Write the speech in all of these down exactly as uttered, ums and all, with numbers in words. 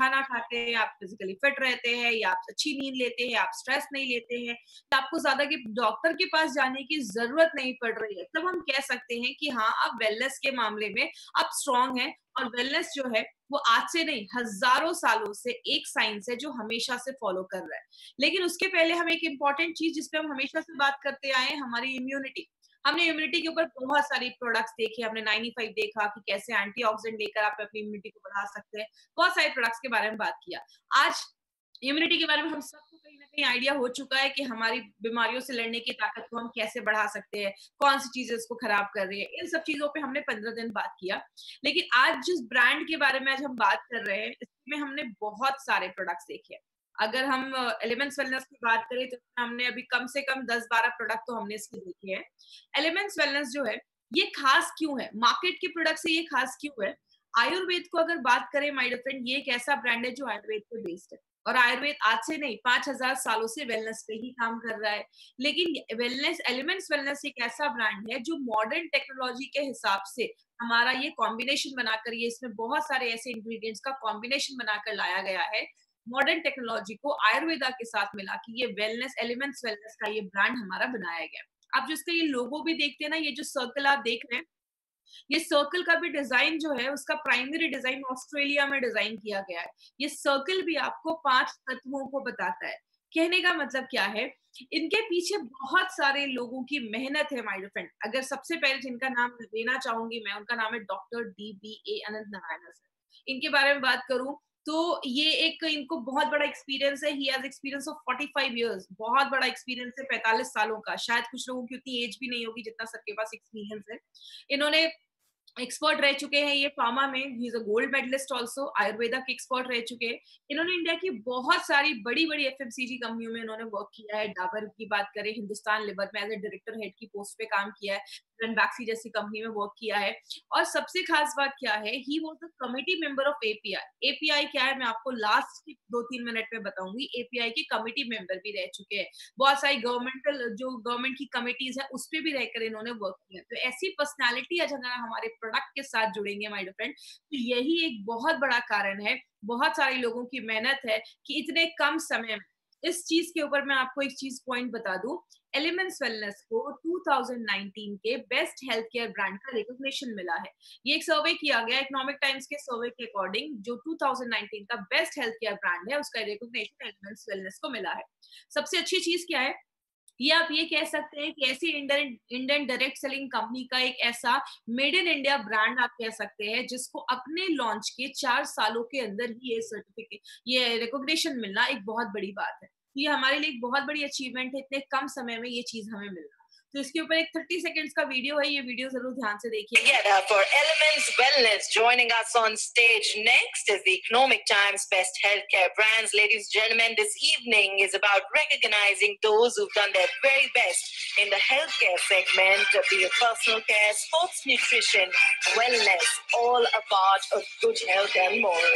खाना खाते हैं, आप फिजिकली फिट रहते हैं, या आप अच्छी नींद लेते हैं, आप स्ट्रेस नहीं लेते हैं, या आपको ज्यादा के डॉक्टर के पास जाने की जरूरत नहीं पड़ रही है, तब हम कह सकते हैं कि हाँ, आप वेलनेस के मामले में आप स्ट्रांग हैं। और वेलनेस जो है वो आज से नहीं, हजारों सालों से एक साइंस है जो हमेशा से फॉलो कर रहा है। लेकिन उसके पहले हम एक इंपॉर्टेंट चीज जिसपे हम हमेशा से बात करते आए हैं, हमारी इम्यूनिटी। हमने इम्यूनिटी के ऊपर बहुत सारी प्रोडक्ट्स देखे, हमने नाइंटी फाइव देखा कि कैसे एंटीऑक्सीडेंट लेकर आप अपनी इम्यूनिटी को बढ़ा सकते हैं। बहुत सारे प्रोडक्ट्स के बारे में बात किया। आज इम्यूनिटी के बारे में हम सबको कहीं न कहीं आइडिया हो चुका है कि हमारी बीमारियों से लड़ने की ताकत को हम कैसे बढ़ा सकते हैं, कौन-सी चीज़ें इसको खराब कर रही है। इन सब चीज़ों पे हमने पंद्रह दिन बात किया। लेकिन आज जिस ब्रांड के बारे में आज हम बात कर रहे हैं, इसमें हमने बहुत सारे प्रोडक्ट्स देखे हैं। अगर हम एलिमेंट्स वेलनेस की बात करें तो हमने अभी कम से कम दस बारह प्रोडक्ट तो हमने इसके देखे हैं। एलिमेंट्स वेलनेस जो है, ये खास क्यों है? मार्केट के प्रोडक्ट से ये खास क्यों है? आयुर्वेद को अगर बात करें माय डियर फ्रेंड, ये एक ऐसा ब्रांड है जो आयुर्वेद पे बेस्ड है। और आयुर्वेद आज से नहीं, पाँच हज़ार सालों से वेलनेस पे ही काम कर रहा है। लेकिन वेलनेस एलिमेंट्स वेलनेस एक ऐसा ब्रांड है जो मॉडर्न टेक्नोलॉजी के हिसाब से हमारा ये कॉम्बिनेशन बनाकर, ये इसमें बहुत सारे ऐसे इंग्रेडिएंट्स का कॉम्बिनेशन बनाकर लाया गया है। मॉडर्न टेक्नोलॉजी को आयुर्वेदा के साथ मिला के ये वेलनेस एलिमेंट्स वेलनेस का ये ब्रांड हमारा बनाया गया है। आप जो इसका ये लोगो भी देखते हैं ना, ये जो सर्कल आप देख रहे हैं, ये सर्कल का भी डिजाइन जो है, उसका प्राइमरी डिजाइन ऑस्ट्रेलिया में डिजाइन किया गया है। ये सर्कल भी आपको पांच तत्वों को बताता है। कहने का मतलब क्या है? इनके पीछे बहुत सारे लोगों की मेहनत है माय डियर फ्रेंड। अगर सबसे पहले जिनका नाम लेना चाहूंगी मैं, उनका नाम है doctor D B A Anant Narayan sir. इनके बारे में बात करूं तो ये एक, इनको बहुत बड़ा एक्सपीरियंस है। ही हैज एक्सपीरियंस ऑफ पैंतालीस इयर्स, बहुत बड़ा एक्सपीरियंस है पैंतालीस सालों का। शायद कुछ लोगों की उतनी एज भी नहीं होगी जितना सर के पास एक्सपीरियंस है। इन्होंने एक्सपर्ट रह चुके हैं ये फार्मा में। He is a gold medalist also, Ayurveda के एक्सपर्ट रह चुके हैं। इन्होंने इंडिया की बहुत सारी बड़ी-बड़ी एफएमसीजी कंपनियों में इन्होंने वर्क किया है। डाबर की बात करें, हिंदुस्तान लिवर में एज़ अ डायरेक्टर हेड की पोस्ट पे काम किया है। रनबैक्सी जैसी कंपनी में वर्क किया है। और सबसे खास बात क्या है, he was the committee member of API. API क्या है मैं आपको लास्ट की दो तीन मिनट में बताऊंगी। एपीआई के कमिटी मेंबर भी रह चुके हैं। बहुत सारी गवर्नमेंटल जो गवर्नमेंट की कमिटीज है उस पे भी रहकर इन्होंने वर्क किया। तो ऐसी पर्सनालिटी आज अगर हमारे प्रोडक्ट के साथ जुड़ेंगे माय डियर फ्रेंड, तो यही एक बहुत बड़ा कारण है, बहुत सारे लोगों की मेहनत है कि इतने कम समय में इस चीज के ऊपर मैं आपको एक चीज पॉइंट बता दूं। एलिमेंट्स वेलनेस को दो हज़ार उन्नीस के बेस्ट हेल्थ केयर ब्रांड का रिकॉग्निशन मिला है। ये एक सर्वे किया गया इकोनॉमिक टाइम्स के सर्वे के अकॉर्डिंग, जो दो हज़ार उन्नीस का बेस्ट हेल्थ केयर ब्रांड है उसका रिकॉग्निशन एलिमेंट्स वेलनेस को मिला है। सबसे अच्छी चीज क्या है, ये आप ये कह सकते हैं कि ऐसी Indian Indian direct selling company का एक ऐसा मेड इन इंडिया ब्रांड आप कह सकते हैं जिसको अपने लॉन्च के चार सालों के अंदर ही ये सर्टिफिकेट, ये रिकॉग्निशन मिलना एक बहुत बड़ी बात है। ये हमारे लिए एक बहुत बड़ी अचीवमेंट है, इतने कम समय में ये चीज हमें मिलना। तो इसके ऊपर एक तीस सेकंड्स का वीडियो है, ये वीडियो जरूर ध्यान से देखिए। Together for Elements Wellness, joining us on stage next is the Economic Times Best Healthcare Brands. Ladies and gentlemen, this evening is about recognizing those who've done their very best in the healthcare segment, be it personal care, sports nutrition, wellness, all a part of good health and more.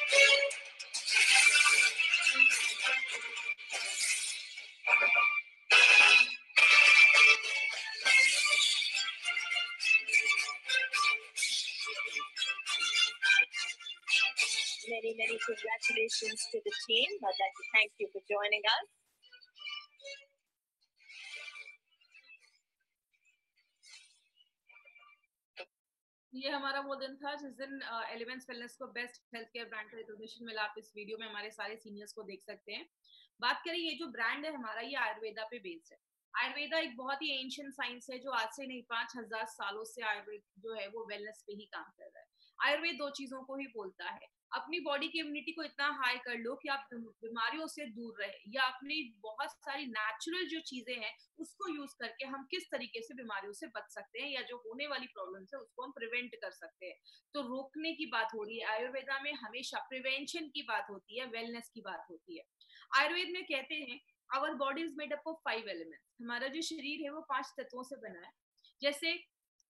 Many, many congratulations to the team. I'd like to thank you for joining us. ये हमारा वो दिन था जिस दिन Elements Wellness को best health care brand का recognition मिला। आप इस वीडियो में हमारे सारे सीनियर्स को देख सकते हैं। बात करें, ये जो ब्रांड है हमारा, ये आयुर्वेदा पे बेस्ड है। आयुर्वेदा एक बहुत ही एंशियंट साइंस है जो आज से नहीं, पांच हजार सालों से आयुर्वेद जो है वो वेलनेस पे ही काम कर रहा है। आयुर्वेद दो चीजों को ही बोलता है, अपनी बॉडी की इम्यूनिटी को इतना हाई कर लो कि आप बीमारियों से दूर रहे, या अपनी बहुत सारी नेचुरल जो चीजें हैं उसको यूज करके हम किस तरीके से बीमारियों से बच सकते हैं, या जो होने वाली प्रॉब्लम्स है उसको हम प्रिवेंट कर सकते हैं। तो रोकने की बात हो रही है आयुर्वेदा में, हमेशा प्रिवेंशन की बात होती है, वेलनेस की बात होती है। आयुर्वेद में कहते हैं our body is made up of five elements. हमारा जो शरीर है वो पांच तत्वों से बना है। जैसे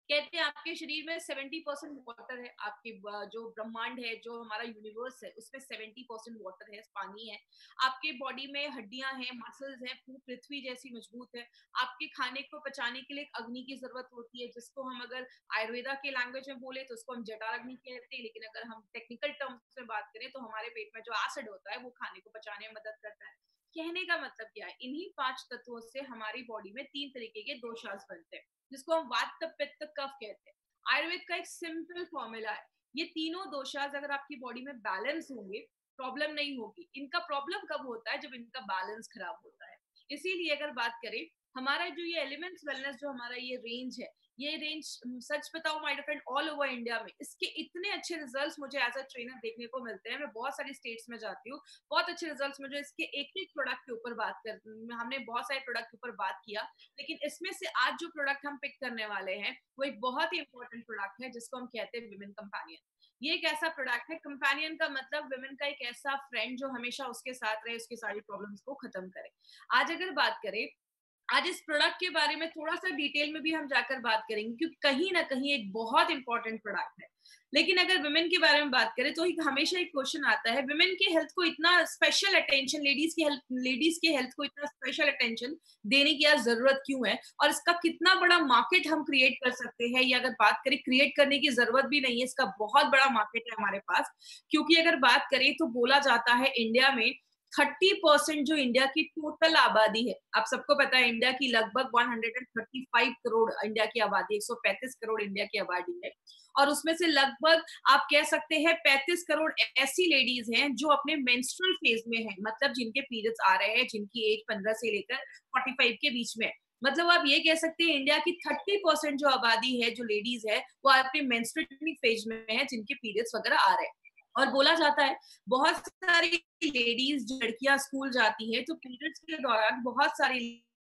कहते हैं आपके शरीर में सेवेंटी परसेंट वाटर है, आपके जो ब्रह्मांड है, जो हमारा यूनिवर्स है, उसमें सेवेंटी परसेंट वाटर है, पानी है। आपके बॉडी में हड्डियां हैं, मसल्स हैं, पृथ्वी जैसी मजबूत है। आपके खाने को पचाने के लिए एक अग्नि की जरूरत होती है, जिसको हम अगर आयुर्वेदा के लैंग्वेज में बोले तो उसको हम जठर अग्नि कहते हैं, लेकिन अगर हम टेक्निकल टर्म्स में बात करें तो हमारे पेट में जो एसिड होता है वो खाने को पचाने में मदद करता है। कहने का मतलब क्या है, इन्हीं पांच तत्वों से हमारी बॉडी में तीन तरीके के दोषास बनते हैं, जिसको हम वात पित्त कफ कहते हैं। आयुर्वेद का एक सिंपल फॉर्मूला है, ये तीनों दोषास अगर आपकी बॉडी में बैलेंस होंगे, प्रॉब्लम नहीं होगी। इनका प्रॉब्लम कब होता है, जब इनका बैलेंस खराब होता है। इसीलिए अगर बात करें, हमारा जो ये एलिमेंट्स वेलनेस जो हमारा ये रेंज है, ये रेंज सच बताऊं my friend all over India में इसके इतने अच्छे रिजल्ट्स मुझे एज अ ट्रेनर देखने को मिलते हैं। मैं बहुत सारी स्टेट्स में जाती हूँ, बहुत अच्छे रिजल्ट्स मुझे इसके एक एक प्रोडक्ट के ऊपर बात कर हमने बहुत सारे प्रोडक्ट के ऊपर बात किया, लेकिन इसमें से आज जो प्रोडक्ट हम पिक करने वाले हैं वो एक बहुत ही इंपॉर्टेंट प्रोडक्ट है, जिसको हम कहते हैं विमेन कंपेनियन। ये एक ऐसा प्रोडक्ट है, कंपेनियन का मतलब विमेन का एक ऐसा फ्रेंड जो हमेशा उसके साथ रहे, उसकी सारी प्रॉब्लम्स को खत्म करे। आज अगर बात करें, आज इस प्रोडक्ट के बारे में थोड़ा सा डिटेल में भी हम जाकर बात करेंगे, क्योंकि कहीं ना कहीं एक बहुत इंपॉर्टेंट प्रोडक्ट है। लेकिन अगर वुमेन के बारे में बात करें तो एक हमेशा एक क्वेश्चन आता है, वुमेन की हेल्थ को इतना स्पेशल अटेंशन, लेडीज की हेल्थ लेडीज की हेल्थ को इतना स्पेशल अटेंशन देने की यार जरूरत क्यों है, और इसका कितना बड़ा मार्केट हम क्रिएट कर सकते हैं। या अगर बात करें, क्रिएट करने की जरूरत भी नहीं है, इसका बहुत बड़ा मार्केट है हमारे पास। क्योंकि अगर बात करें तो बोला जाता है इंडिया में थर्टी परसेंट जो इंडिया की टोटल आबादी है, आप सबको पता है इंडिया की लगभग एक सौ पैंतीस करोड़ इंडिया की आबादी, एक सौ पैंतीस करोड़ इंडिया की आबादी है, और उसमें से लगभग आप कह सकते हैं पैंतीस करोड़ ऐसी लेडीज हैं जो अपने मेंस्ट्रुअल फेज में हैं, मतलब जिनके पीरियड्स आ रहे हैं, जिनकी एज पंद्रह से लेकर पैंतालीस के बीच में। मतलब आप ये कह सकते हैं इंडिया की तीस परसेंट जो आबादी है, जो लेडीज है, वो अपने मेंस्ट्रुअल फेज में है, जिनके पीरियड्स वगैरह आ रहे हैं। और बोला जाता है बहुत सारी लेडीज जो लड़कियां स्कूल जाती है तो पीरियड्स के दौरान बहुत सारी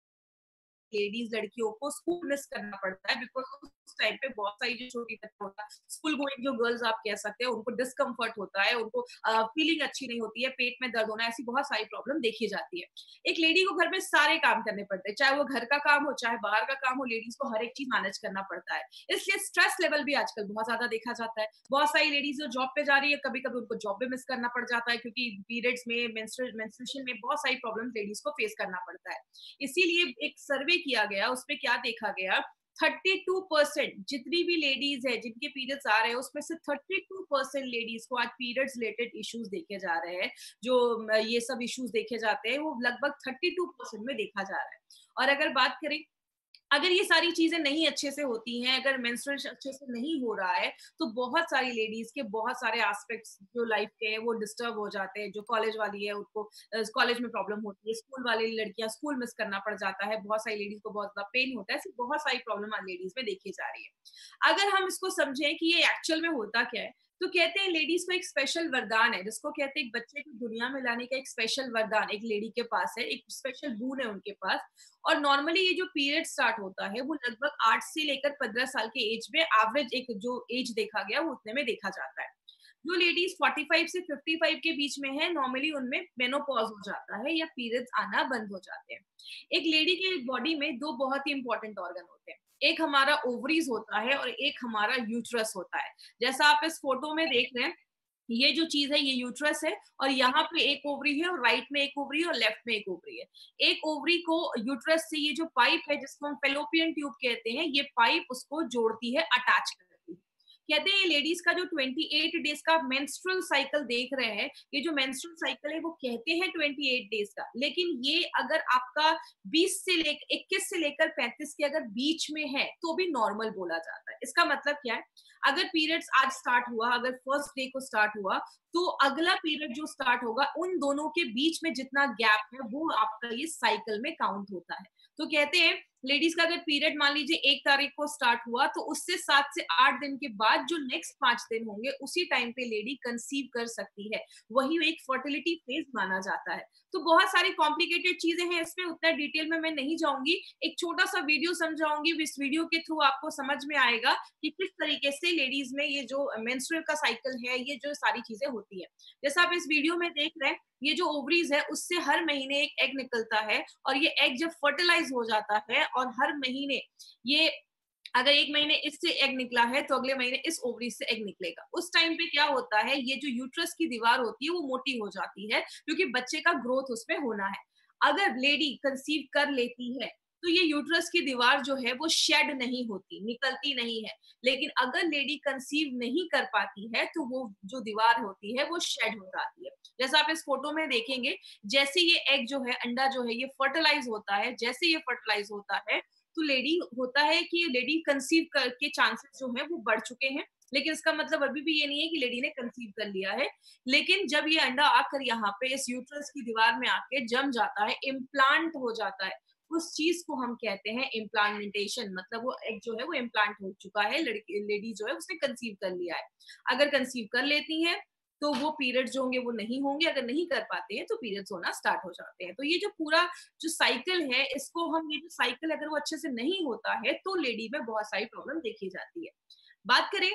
लेडीज लड़कियों को स्कूल मिस करना पड़ता है, बिकॉज उस टाइम पे बहुत सारी जो छोटी बच्ची होता है, स्कूल गोइंग जो गर्ल्स आप कह सकते हैं, उनको डिस्कम्फर्ट होता है, उनको फीलिंग अच्छी नहीं होती है, पेट में दर्द होना, ऐसी बहुत सारी प्रॉब्लम देखी जाती है। एक लेडी को घर में सारे काम करने पड़ते हैं, चाहे वो घर का काम हो चाहे बाहर का काम हो, लेडीज को हर एक चीज मैनेज करना पड़ता है। इसलिए स्ट्रेस लेवल भी आजकल बहुत ज्यादा देखा जाता है। बहुत सारी लेडीज जो जॉब पे जा रही है, कभी कभी उनको जॉब पे मिस करना पड़ जाता है, क्योंकि पीरियड्स में मेंस्ट्रुएशन में बहुत सारी प्रॉब्लम लेडीज को फेस करना पड़ता है। इसीलिए एक सर्वे किया गया, उसमें क्या देखा गया, बत्तीस परसेंट जितनी भी लेडीज है जिनके पीरियड्स आ रहे हैं, उसमें से बत्तीस परसेंट लेडीज को आज पीरियड्स रिलेटेड इश्यूज देखे जा रहे हैं। जो ये सब इश्यूज देखे जाते हैं वो लगभग बत्तीस परसेंट में देखा जा रहा है। और अगर बात करें, अगर ये सारी चीजें नहीं अच्छे से होती हैं, अगर मेंस्ट्रुएशन अच्छे से नहीं हो रहा है, तो बहुत सारी लेडीज के बहुत सारे एस्पेक्ट्स जो लाइफ के हैं वो डिस्टर्ब हो जाते हैं। जो कॉलेज वाली है उनको कॉलेज में प्रॉब्लम होती है, स्कूल वाली लड़कियां स्कूल मिस करना पड़ जाता है, बहुत सारी लेडीज को बहुत ज्यादा पेन होता है, ऐसी बहुत सारी प्रॉब्लम आज लेडीज में देखी जा रही है। अगर हम इसको समझें कि ये एक्चुअल में होता क्या है, तो कहते हैं लेडीज को एक स्पेशल वरदान है, जिसको कहते हैं एक बच्चे को दुनिया में लाने का एक स्पेशल वरदान एक लेडी के पास है, एक स्पेशल बून है उनके पास। और नॉर्मली ये जो पीरियड स्टार्ट होता है वो लगभग आठ से लेकर पंद्रह साल के एज में, एवरेज एक जो एज देखा गया वो उतने में देखा जाता है। जो लेडीज पैंतालीस से पचपन के बीच में है, नॉर्मली उनमें मेनोपॉज हो जाता है या पीरियड्स आना बंद हो जाते हैं। एक लेडी के बॉडी में दो बहुत ही इंपॉर्टेंट ऑर्गन होते हैं, एक हमारा ओवरीज होता है और एक हमारा यूट्रस होता है। जैसा आप इस फोटो में देख रहे हैं, ये जो चीज है ये यूट्रस है, और यहाँ पे एक ओवरी है, और राइट में एक ओवरी है, और लेफ्ट में एक ओवरी है। एक ओवरी को यूट्रस से ये जो पाइप है जिसको हम फेलोपियन ट्यूब कहते हैं, ये पाइप उसको जोड़ती है, अटैच करती है। कहते हैं ये लेडीज का जो अट्ठाईस डेज का मेंस्ट्रुअल साइकिल देख रहे हैं, ये जो मेंस्ट्रुअल साइकिल है वो कहते हैं अट्ठाईस डेज का, लेकिन ये अगर आपका बीस से लेकर इक्कीस से लेकर पैंतीस के अगर बीच में है तो भी नॉर्मल बोला जाता है। इसका मतलब क्या है, अगर पीरियड्स आज स्टार्ट हुआ, अगर फर्स्ट डे को स्टार्ट हुआ, तो अगला पीरियड जो स्टार्ट होगा उन दोनों के बीच में जितना गैप है वो आपका ये साइकिल में काउंट होता है। तो कहते हैं लेडीज का अगर पीरियड मान लीजिए एक तारीख को स्टार्ट हुआ, तो उससे सात से आठ दिन के बाद जो नेक्स्ट पांच दिन होंगे उसी टाइम पे लेडी कंसीव कर सकती है, वही एक फर्टिलिटी फेज माना जाता है। तो बहुत सारी कॉम्प्लिकेटेड चीजें हैं इसमें, उतना डिटेल में मैं नहीं जाऊंगी, एक छोटा सा वीडियो समझाऊंगी, इस वीडियो के थ्रू आपको समझ में आएगा कि किस तरीके से लेडीज में ये जो मेंस्ट्रुअल का साइकिल है, ये जो सारी चीजें होती है। जैसा आप इस वीडियो में देख रहे हैं, ये जो ओवरीज है उससे हर महीने एक एग निकलता है, और ये एग जब फर्टिलाइज हो जाता है और हर महीने ये अगर एक महीने इससे एग निकला है तो अगले महीने इस ओवरी से एग निकलेगा। उस टाइम पे क्या होता है, ये जो यूट्रस की दीवार होती है वो मोटी हो जाती है, क्योंकि बच्चे का ग्रोथ उसमें होना है। अगर लेडी कंसीव कर लेती है तो ये यूट्रस की दीवार जो है वो शेड नहीं होती, निकलती नहीं है। लेकिन अगर लेडी कंसीव नहीं कर पाती है तो वो जो दीवार होती है वो शेड हो जाती है। जैसा आप इस फोटो में देखेंगे, जैसे ये एग जो है, अंडा जो है, ये फर्टिलाइज होता है। जैसे ये फर्टिलाइज होता है तो लेडी होता है कि लेडी कंसीव के चांसेस जो है वो बढ़ चुके हैं। लेकिन इसका मतलब अभी भी ये नहीं है कि लेडी ने कंसीव कर लिया है। लेकिन जब ये अंडा आकर यहाँ पे इस यूट्रस की दीवार में आके जम जाता है, इम्प्लांट हो जाता है, उस चीज को हम कहते हैं इम्प्लांटेशन। मतलब वो एग जो है वो इम्प्लांट हो चुका है, लड़की लेडी जो है उसने कंसीव कर लिया है। अगर कंसीव कर लेती है तो वो पीरियड्स जो होंगे वो नहीं होंगे, अगर नहीं कर पाते हैं तो पीरियड्स होना स्टार्ट हो जाते हैं। तो ये जो पूरा जो साइकिल है, इसको हम, ये जो साइकिल अगर वो अच्छे से नहीं होता है तो लेडी में बहुत सारी प्रॉब्लम देखी जाती है। बात करें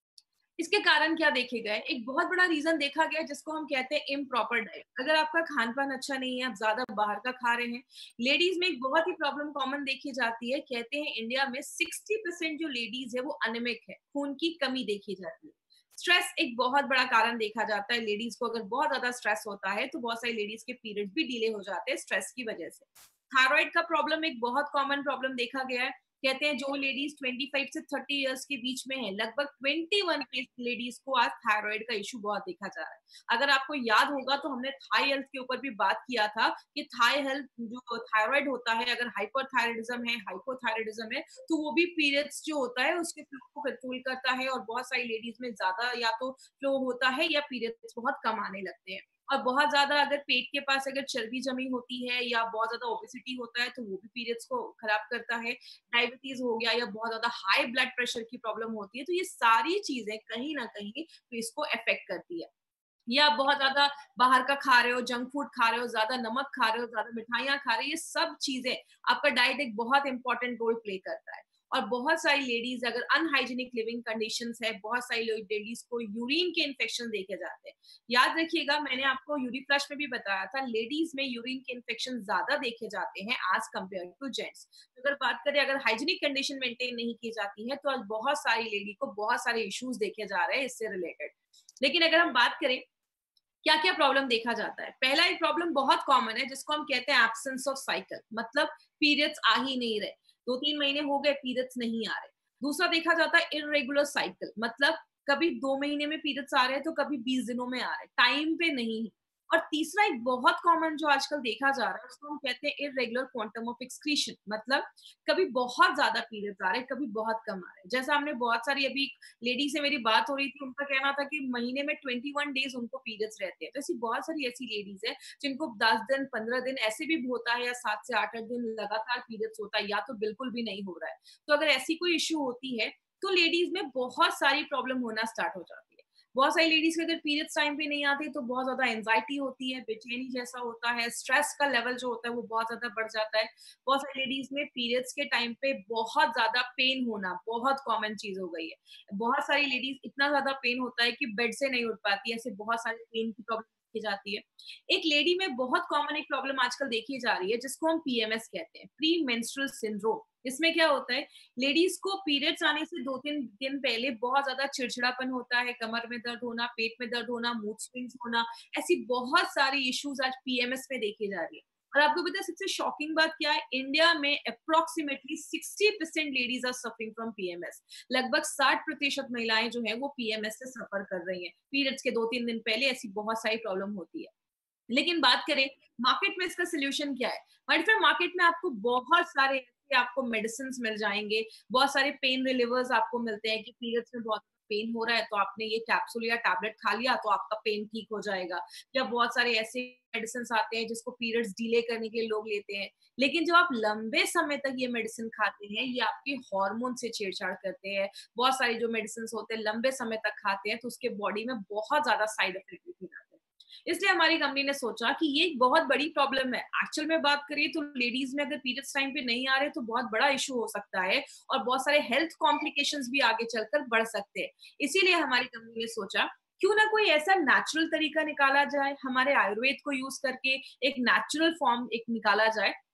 इसके कारण क्या देखे गए, एक बहुत बड़ा रीजन देखा गया जिसको हम कहते हैं इम्प्रॉपर डाइट। अगर आपका खान पान अच्छा नहीं है, आप ज्यादा बाहर का खा रहे हैं। लेडीज में एक बहुत ही प्रॉब्लम कॉमन देखी जाती है, कहते हैं इंडिया में सिक्सटी परसेंट जो लेडीज है वो अनिमिक है, खून की कमी देखी जाती है। स्ट्रेस एक बहुत बड़ा कारण देखा जाता है। लेडीज को अगर बहुत ज्यादा स्ट्रेस होता है तो बहुत सारी लेडीज के पीरियड भी डिले हो जाते हैं स्ट्रेस की वजह से। थायराइड का प्रॉब्लम एक बहुत कॉमन प्रॉब्लम देखा गया है। कहते हैं जो लेडीज पच्चीस से तीस इयर्स के बीच में है, लगभग इक्कीस लेडीज को आज थायराइड का इशू बहुत देखा जा रहा है। अगर आपको याद होगा तो हमने थाई हेल्थ के ऊपर भी बात किया था कि थाई हेल्थ जो थायराइड होता है, अगर हाइपरथायराइडिज्म है, हाइपोथायराइडिज्म है, तो वो भी पीरियड्स जो होता है उसके फ्लो को कंट्रोल करता है। और बहुत सारी लेडीज में ज्यादा या तो फ्लो होता है या पीरियड्स बहुत कम आने लगते हैं। और बहुत ज्यादा अगर पेट के पास अगर चर्बी जमी होती है या बहुत ज्यादा ओबेसिटी होता है तो वो भी पीरियड्स को खराब करता है। डायबिटीज हो गया या बहुत ज्यादा हाई ब्लड प्रेशर की प्रॉब्लम होती है, तो ये सारी चीजें कहीं ना कहीं तो इसको अफेक्ट करती है। या आप बहुत ज्यादा बाहर का खा रहे हो, जंक फूड खा रहे हो, ज्यादा नमक खा रहे हो, ज्यादा मिठाइयाँ खा रहे हो, ये सब चीजें, आपका डाइट एक बहुत इंपॉर्टेंट रोल प्ले करता है। और बहुत सारी लेडीज अगर अनहाइजीनिक लिविंग कंडीशंस है, बहुत सारी लेडीज को यूरिन के इन्फेक्शन देखे जाते हैं। याद रखिएगा, मैंने आपको यूरी फ्लश में भी बताया था, लेडीज में यूरिन के इन्फेक्शन ज्यादा देखे जाते हैं आज कंपेयर टू जेंट्स। अगर बात करें, अगर हाइजीनिक कंडीशन मेंटेन नहीं की जाती है तो आज बहुत सारी लेडी को बहुत सारे इश्यूज देखे जा रहे हैं इससे रिलेटेड। लेकिन अगर हम बात करें क्या क्या प्रॉब्लम देखा जाता है, पहला एक प्रॉब्लम बहुत कॉमन है जिसको हम कहते हैं एब्सेंस ऑफ साइकिल, मतलब पीरियड्स आ ही नहीं रहे, दो तीन महीने हो गए पीरियड्स नहीं आ रहे। दूसरा देखा जाता है इरेगुलर साइकिल, मतलब कभी दो महीने में पीरियड्स आ रहे हैं तो कभी बीस दिनों में आ रहे हैं, टाइम पे नहीं है। और तीसरा एक बहुत कॉमन जो आजकल देखा जा रहा है उसको हम कहते हैं इरेगुलर क्वांटम ऑफ एक्सक्रीशन, मतलब कभी बहुत ज्यादा पीरियड्स आ रहे हैं, कभी बहुत कम आ रहे हैं। जैसा हमने बहुत सारी अभी लेडी से मेरी बात हो रही थी, उनका कहना था कि महीने में इक्कीस डेज उनको पीरियड्स रहते हैं। तो ऐसी बहुत सारी ऐसी लेडीज है जिनको दस दिन पंद्रह दिन ऐसे भी होता है, या सात से आठ आठ दिन लगातार पीरियड्स होता है, या तो बिल्कुल भी नहीं हो रहा है। तो अगर ऐसी कोई इश्यू होती है तो लेडीज में बहुत सारी प्रॉब्लम होना स्टार्ट हो जाती है। बहुत सारी लेडीज के अगर पीरियड्स टाइम पे नहीं आते तो बहुत ज्यादा एंजाइटी होती है, बेचैनी जैसा होता है, स्ट्रेस का लेवल जो होता है वो बहुत ज्यादा बढ़ जाता है। बहुत सारी लेडीज में पीरियड्स के टाइम पे बहुत ज्यादा पेन होना बहुत कॉमन चीज हो गई है। बहुत सारी लेडीज इतना ज्यादा पेन होता है कि बेड से नहीं उठ पाती है, ऐसे बहुत सारी पेन की प्रॉब्लम देखी जाती है। एक लेडी में बहुत कॉमन एक प्रॉब्लम आजकल देखी जा रही है जिसको हम पीएमएस कहते हैं, प्री मेंस्ट्रुअल सिंड्रोम। इसमें क्या होता है, लेडीज को पीरियड्स आने से दो तीन दिन पहले बहुत ज्यादा चिड़चिड़ापन होता है, कमर में दर्द होना, पेट में दर्द होना, मूड स्विंग्स होना, ऐसी बहुत सारी इश्यूज आज पीएमएस में देखी जा रही है। और आपको पता है सबसे शॉकिंग बात क्या है, इंडिया में approximately sixty percent ladies are suffering from PMS. लगभग साठ प्रतिशत महिलाएं जो है वो पीएमएस से सफर कर रही हैं। पीरियड्स के दो तीन दिन पहले ऐसी बहुत सारी प्रॉब्लम होती है। लेकिन बात करें मार्केट में इसका सोल्यूशन क्या है, बट मार्केट में आपको बहुत सारे आपको मेडिसिन मिल जाएंगे, बहुत सारे पेन रिलीवर्स आपको मिलते हैं कि पीरियड्स में बहुत पेन हो रहा है तो आपने ये कैप्सूल या टैबलेट खा लिया तो आपका पेन ठीक हो जाएगा। या बहुत सारे ऐसे मेडिसिन आते हैं जिसको पीरियड्स डिले करने के लिए लोग लेते हैं। लेकिन जब आप लंबे समय तक ये मेडिसिन खाते हैं, ये आपके हार्मोन से छेड़छाड़ करते हैं। बहुत सारे जो मेडिसिन होते हैं लंबे समय तक खाते हैं तो उसके बॉडी में बहुत ज्यादा साइड इफेक्ट दिखे जाते हैं। इसलिए हमारी कंपनी ने सोचा कि ये एक बहुत बड़ी प्रॉब्लम है। एक्चुअल में बात करिए तो लेडीज में अगर पीरियड्स टाइम पे नहीं आ रहे तो बहुत बड़ा इशू हो सकता है और बहुत सारे हेल्थ कॉम्प्लिकेशंस भी आगे चलकर बढ़ सकते हैं। इसीलिए हमारी कंपनी ने सोचा क्यों ना कोई ऐसा नेचुरल तरीका निकाला जाए, हमारे आयुर्वेद को यूज करके एक नेचुरल फॉर्म एक निकाला जाए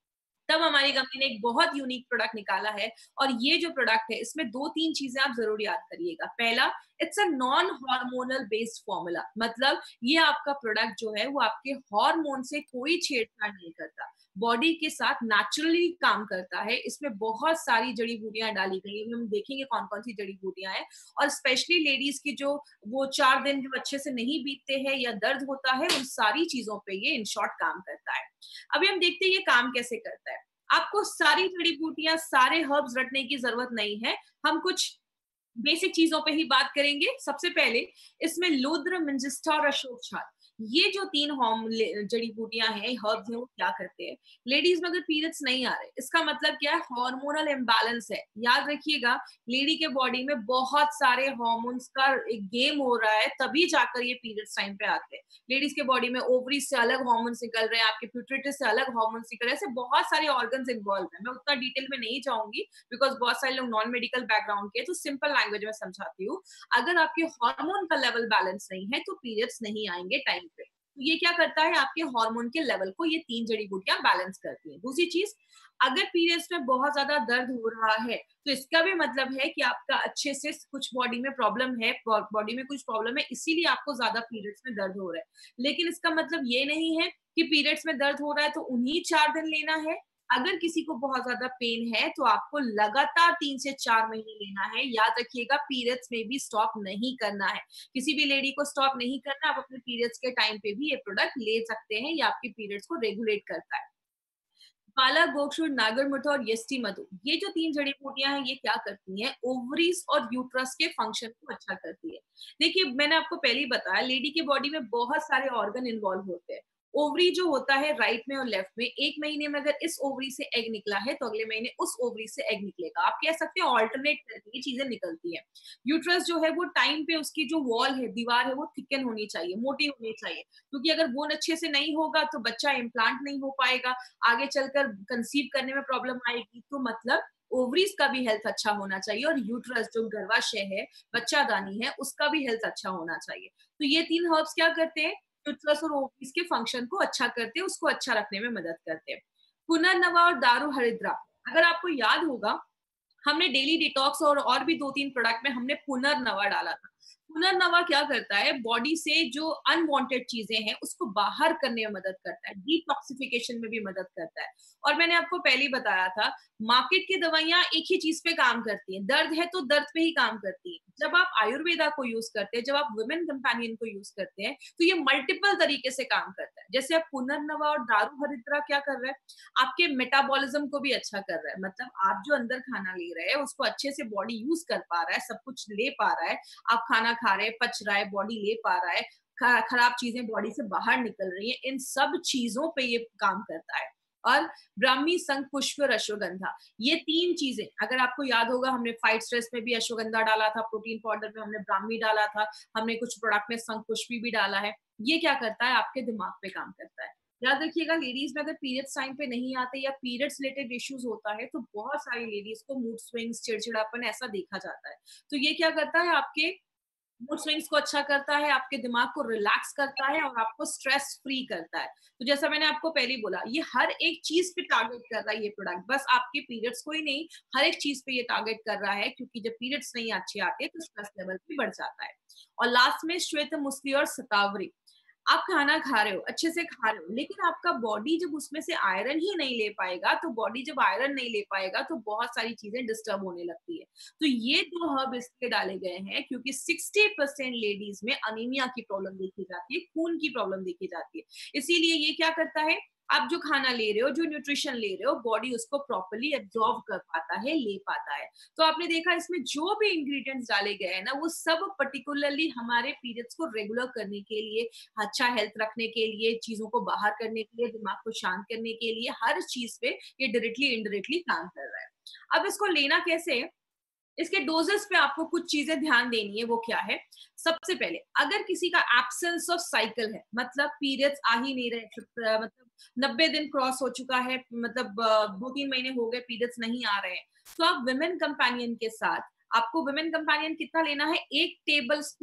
तब हमारी कंपनी ने एक बहुत यूनिक प्रोडक्ट निकाला है, और ये जो प्रोडक्ट है इसमें दो तीन चीजें आप जरूर याद करिएगा। पहला, it's a non hormonal based formula, मतलब ये आपका प्रोडक्ट जो है वो आपके हार्मोन से कोई छेड़छाड़ नहीं करता, बॉडी के साथ नेचुरली काम करता है। इसमें बहुत सारी जड़ी बूटियां डाली गई है, हम देखेंगे कौन कौन सी जड़ी बूटियां हैं, और स्पेशली लेडीज की जो वो चार दिन जो अच्छे से नहीं बीतते हैं या दर्द होता है, उन सारी चीजों पे ये इन शॉर्ट काम करता है। अभी हम देखते हैं ये काम कैसे करता है। आपको सारी जड़ी बूटियां, सारे हर्ब्स रटने की जरूरत नहीं है, हम कुछ बेसिक चीजों पे ही बात करेंगे। सबसे पहले इसमें लूद्र, मिंजिस्टा और अशोक छाल, ये जो तीन होम जड़ी बूटियां हैं, हर्ब्स हैं, वो क्या करते हैं। लेडीज में अगर पीरियड्स नहीं आ रहे, इसका मतलब क्या है, हार्मोनल इम्बैलेंस है। याद रखिएगा, लेडी के बॉडी में बहुत सारे हार्मोन्स का एक गेम हो रहा है, तभी जाकर ये पीरियड्स टाइम पे आते हैं। लेडीज के बॉडी में ओवरी से अलग हार्मोन्स निकल रहे हैं, आपके प्यूटरिटस से अलग हार्मोन्स निकल रहे हैं, ऐसे बहुत सारे ऑर्गन्स इन्वॉल्व हैं। मैं उतना डिटेल में नहीं जाऊंगी बिकॉज बहुत सारे लोग नॉन मेडिकल बैकग्राउंड के, तो सिंपल लैंग्वेज में समझाती हूँ। अगर आपके हार्मोन का लेवल बैलेंस नहीं है तो पीरियड्स नहीं आएंगे टाइम पे। तो ये क्या करता है, आपके हार्मोन के लेवल को ये तीन जड़ी बूटियां बैलेंस करती हैं। दूसरी चीज, अगर पीरियड्स में बहुत ज्यादा दर्द हो रहा है तो इसका भी मतलब है कि आपका अच्छे से कुछ बॉडी में प्रॉब्लम है, बॉडी में कुछ प्रॉब्लम है, इसीलिए आपको ज्यादा पीरियड्स में दर्द हो रहा है। लेकिन इसका मतलब ये नहीं है कि पीरियड्स में दर्द हो रहा है तो उन्हीं चार दिन लेना है। अगर किसी को बहुत ज्यादा पेन है तो आपको लगातार तीन से चार महीने लेना है। याद रखिएगा, पीरियड्स में भी स्टॉप नहीं करना है, किसी भी लेडी को स्टॉप नहीं करना। आप अपने पीरियड्स के टाइम पे भी ये प्रोडक्ट ले सकते हैं, ये आपके पीरियड्स को रेगुलेट करता है। पाला, गोक्षुर, नागरमुठा और यष्टि मधु, ये जो तीन जड़ी बूटियां हैं, ये क्या करती हैं, ओवरीज और यूट्रस के फंक्शन को अच्छा करती है। देखिए, मैंने आपको पहले ही बताया, लेडी के बॉडी में बहुत सारे ऑर्गन इन्वॉल्व होते हैं। ओवरी जो होता है राइट में और लेफ्ट में, एक महीने में अगर इस ओवरी से एग निकला है तो अगले महीने उस ओवरी से एग निकलेगा। आप कह सकते हैं ऑल्टरनेट करके ये चीजें निकलती है। यूट्रस जो है वो टाइम पे, उसकी जो वॉल है, दीवार है, वो थिकन होनी चाहिए, मोटी होनी चाहिए, क्योंकि अगर वो अच्छे से नहीं होगा तो बच्चा इम्प्लांट नहीं हो पाएगा, आगे चलकर कंसीव करने में प्रॉब्लम आएगी। तो मतलब ओवरीज का भी हेल्थ अच्छा होना चाहिए, और यूट्रस जो गर्भाशय है, बच्चादानी है, उसका भी हेल्थ अच्छा होना चाहिए। तो ये तीन हर्ब्स क्या करते हैं, यूट्रस और ओवरीज के फंक्शन को अच्छा करते हैं, उसको अच्छा रखने में मदद करते हैं। पुनर्नवा और दारू हरिद्रा, अगर आपको याद होगा, हमने डेली डिटॉक्स और और भी दो तीन प्रोडक्ट में हमने पुनर्नवा डाला था। पुनर्नवा क्या करता है, बॉडी से जो अनवांटेड चीजें हैं उसको बाहर करने में मदद करता है, डिटॉक्सिफिकेशन में भी मदद करता है। और मैंने आपको पहले ही बताया था, मार्केट की दवाइयां एक ही चीज पे काम करती हैं, दर्द है तो दर्द पे ही काम करती हैं। जब आप आयुर्वेदा को यूज करते हैं, जब आप वुमेन कंपेनियन को यूज करते हैं, तो ये मल्टीपल तरीके से काम करता है। जैसे आप पुनर्नवा और दारू हरिद्रा क्या कर रहा है, आपके मेटाबॉलिज्म को भी अच्छा कर रहा है, मतलब आप जो अंदर खाना ले रहे हैं उसको अच्छे से बॉडी यूज कर पा रहा है, सब कुछ ले पा रहा है, आप खाना खा रहे हैं, पच रहा है, बॉडी ले पा रहा है, खराब चीजें बॉडी से बाहर निकल रही हैं, इन सब चीजों पे ये काम करता है। और ब्राह्मी, शंख पुष्प और अश्वगंधा, ये तीन चीजें, अगर आपको याद होगा, हमने फाइट स्ट्रेस में भी अश्वगंधा डाला था, प्रोटीन पाउडर में हमने ब्राह्मी डाला था, हमने कुछ प्रोडक्ट में शंख पुष्पी भी डाला है। ये क्या करता है, आपके दिमाग पे काम करता है। याद रखिएगा, लेडीज में अगर पीरियड्स टाइम पे नहीं आते या पीरियड्स रिलेटेड इश्यूज होता है तो बहुत सारी लेडीज को मूड स्विंग्स, चिड़चिड़ापन ऐसा देखा जाता है। तो ये क्या करता है, आपके मूड स्विंग्स को अच्छा करता है, आपके दिमाग को रिलैक्स करता है और आपको स्ट्रेस फ्री करता है। तो जैसा मैंने आपको पहले बोला, ये हर एक चीज पे टारगेट कर रहा है ये प्रोडक्ट, बस आपके पीरियड्स को ही नहीं, हर एक चीज पे ये टारगेट कर रहा है, क्योंकि जब पीरियड्स नहीं अच्छे आते तो स्ट्रेस लेवल भी बढ़ जाता है। और लास्ट में श्वेत मुसली और शतावरी, आप खाना खा रहे हो, अच्छे से खा रहे हो, लेकिन आपका बॉडी जब उसमें से आयरन ही नहीं ले पाएगा, तो बॉडी जब आयरन नहीं ले पाएगा तो बहुत सारी चीजें डिस्टर्ब होने लगती है। तो ये दो हर्ब इसलिए डाले गए हैं क्योंकि साठ परसेंट लेडीज में अनीमिया की प्रॉब्लम देखी जाती है, खून की प्रॉब्लम देखी जाती है। इसीलिए ये क्या करता है, आप जो खाना ले रहे हो, जो न्यूट्रिशन ले रहे हो, बॉडी उसको प्रॉपर्ली एब्जॉर्ब कर पाता है, ले पाता है। तो आपने देखा, इसमें जो भी इंग्रेडिएंट्स डाले गए हैं ना, वो सब पर्टिकुलरली हमारे पीरियड्स को रेगुलर करने के लिए, अच्छा हेल्थ रखने के लिए, चीजों को बाहर करने के लिए, दिमाग को शांत करने के लिए, हर चीज पे ये डायरेक्टली इनडायरेक्टली काम कर रहा है। अब इसको लेना कैसे है, इसके डोजेस पे आपको कुछ चीजें ध्यान देनी है। वो क्या है, सबसे पहले, अगर किसी का एब्सेंस ऑफ साइकिल है, मतलब पीरियड्स आ ही नहीं रहे, मतलब नब्बे दिन क्रॉस हो चुका है, मतलब दो तीन महीने हो गए पीरियड्स नहीं आ रहे हैं, तो आप विमेन कंपेनियन के साथ, आपको विमेन कंपेनियन कितना लेना है, एक टेबल स्पून,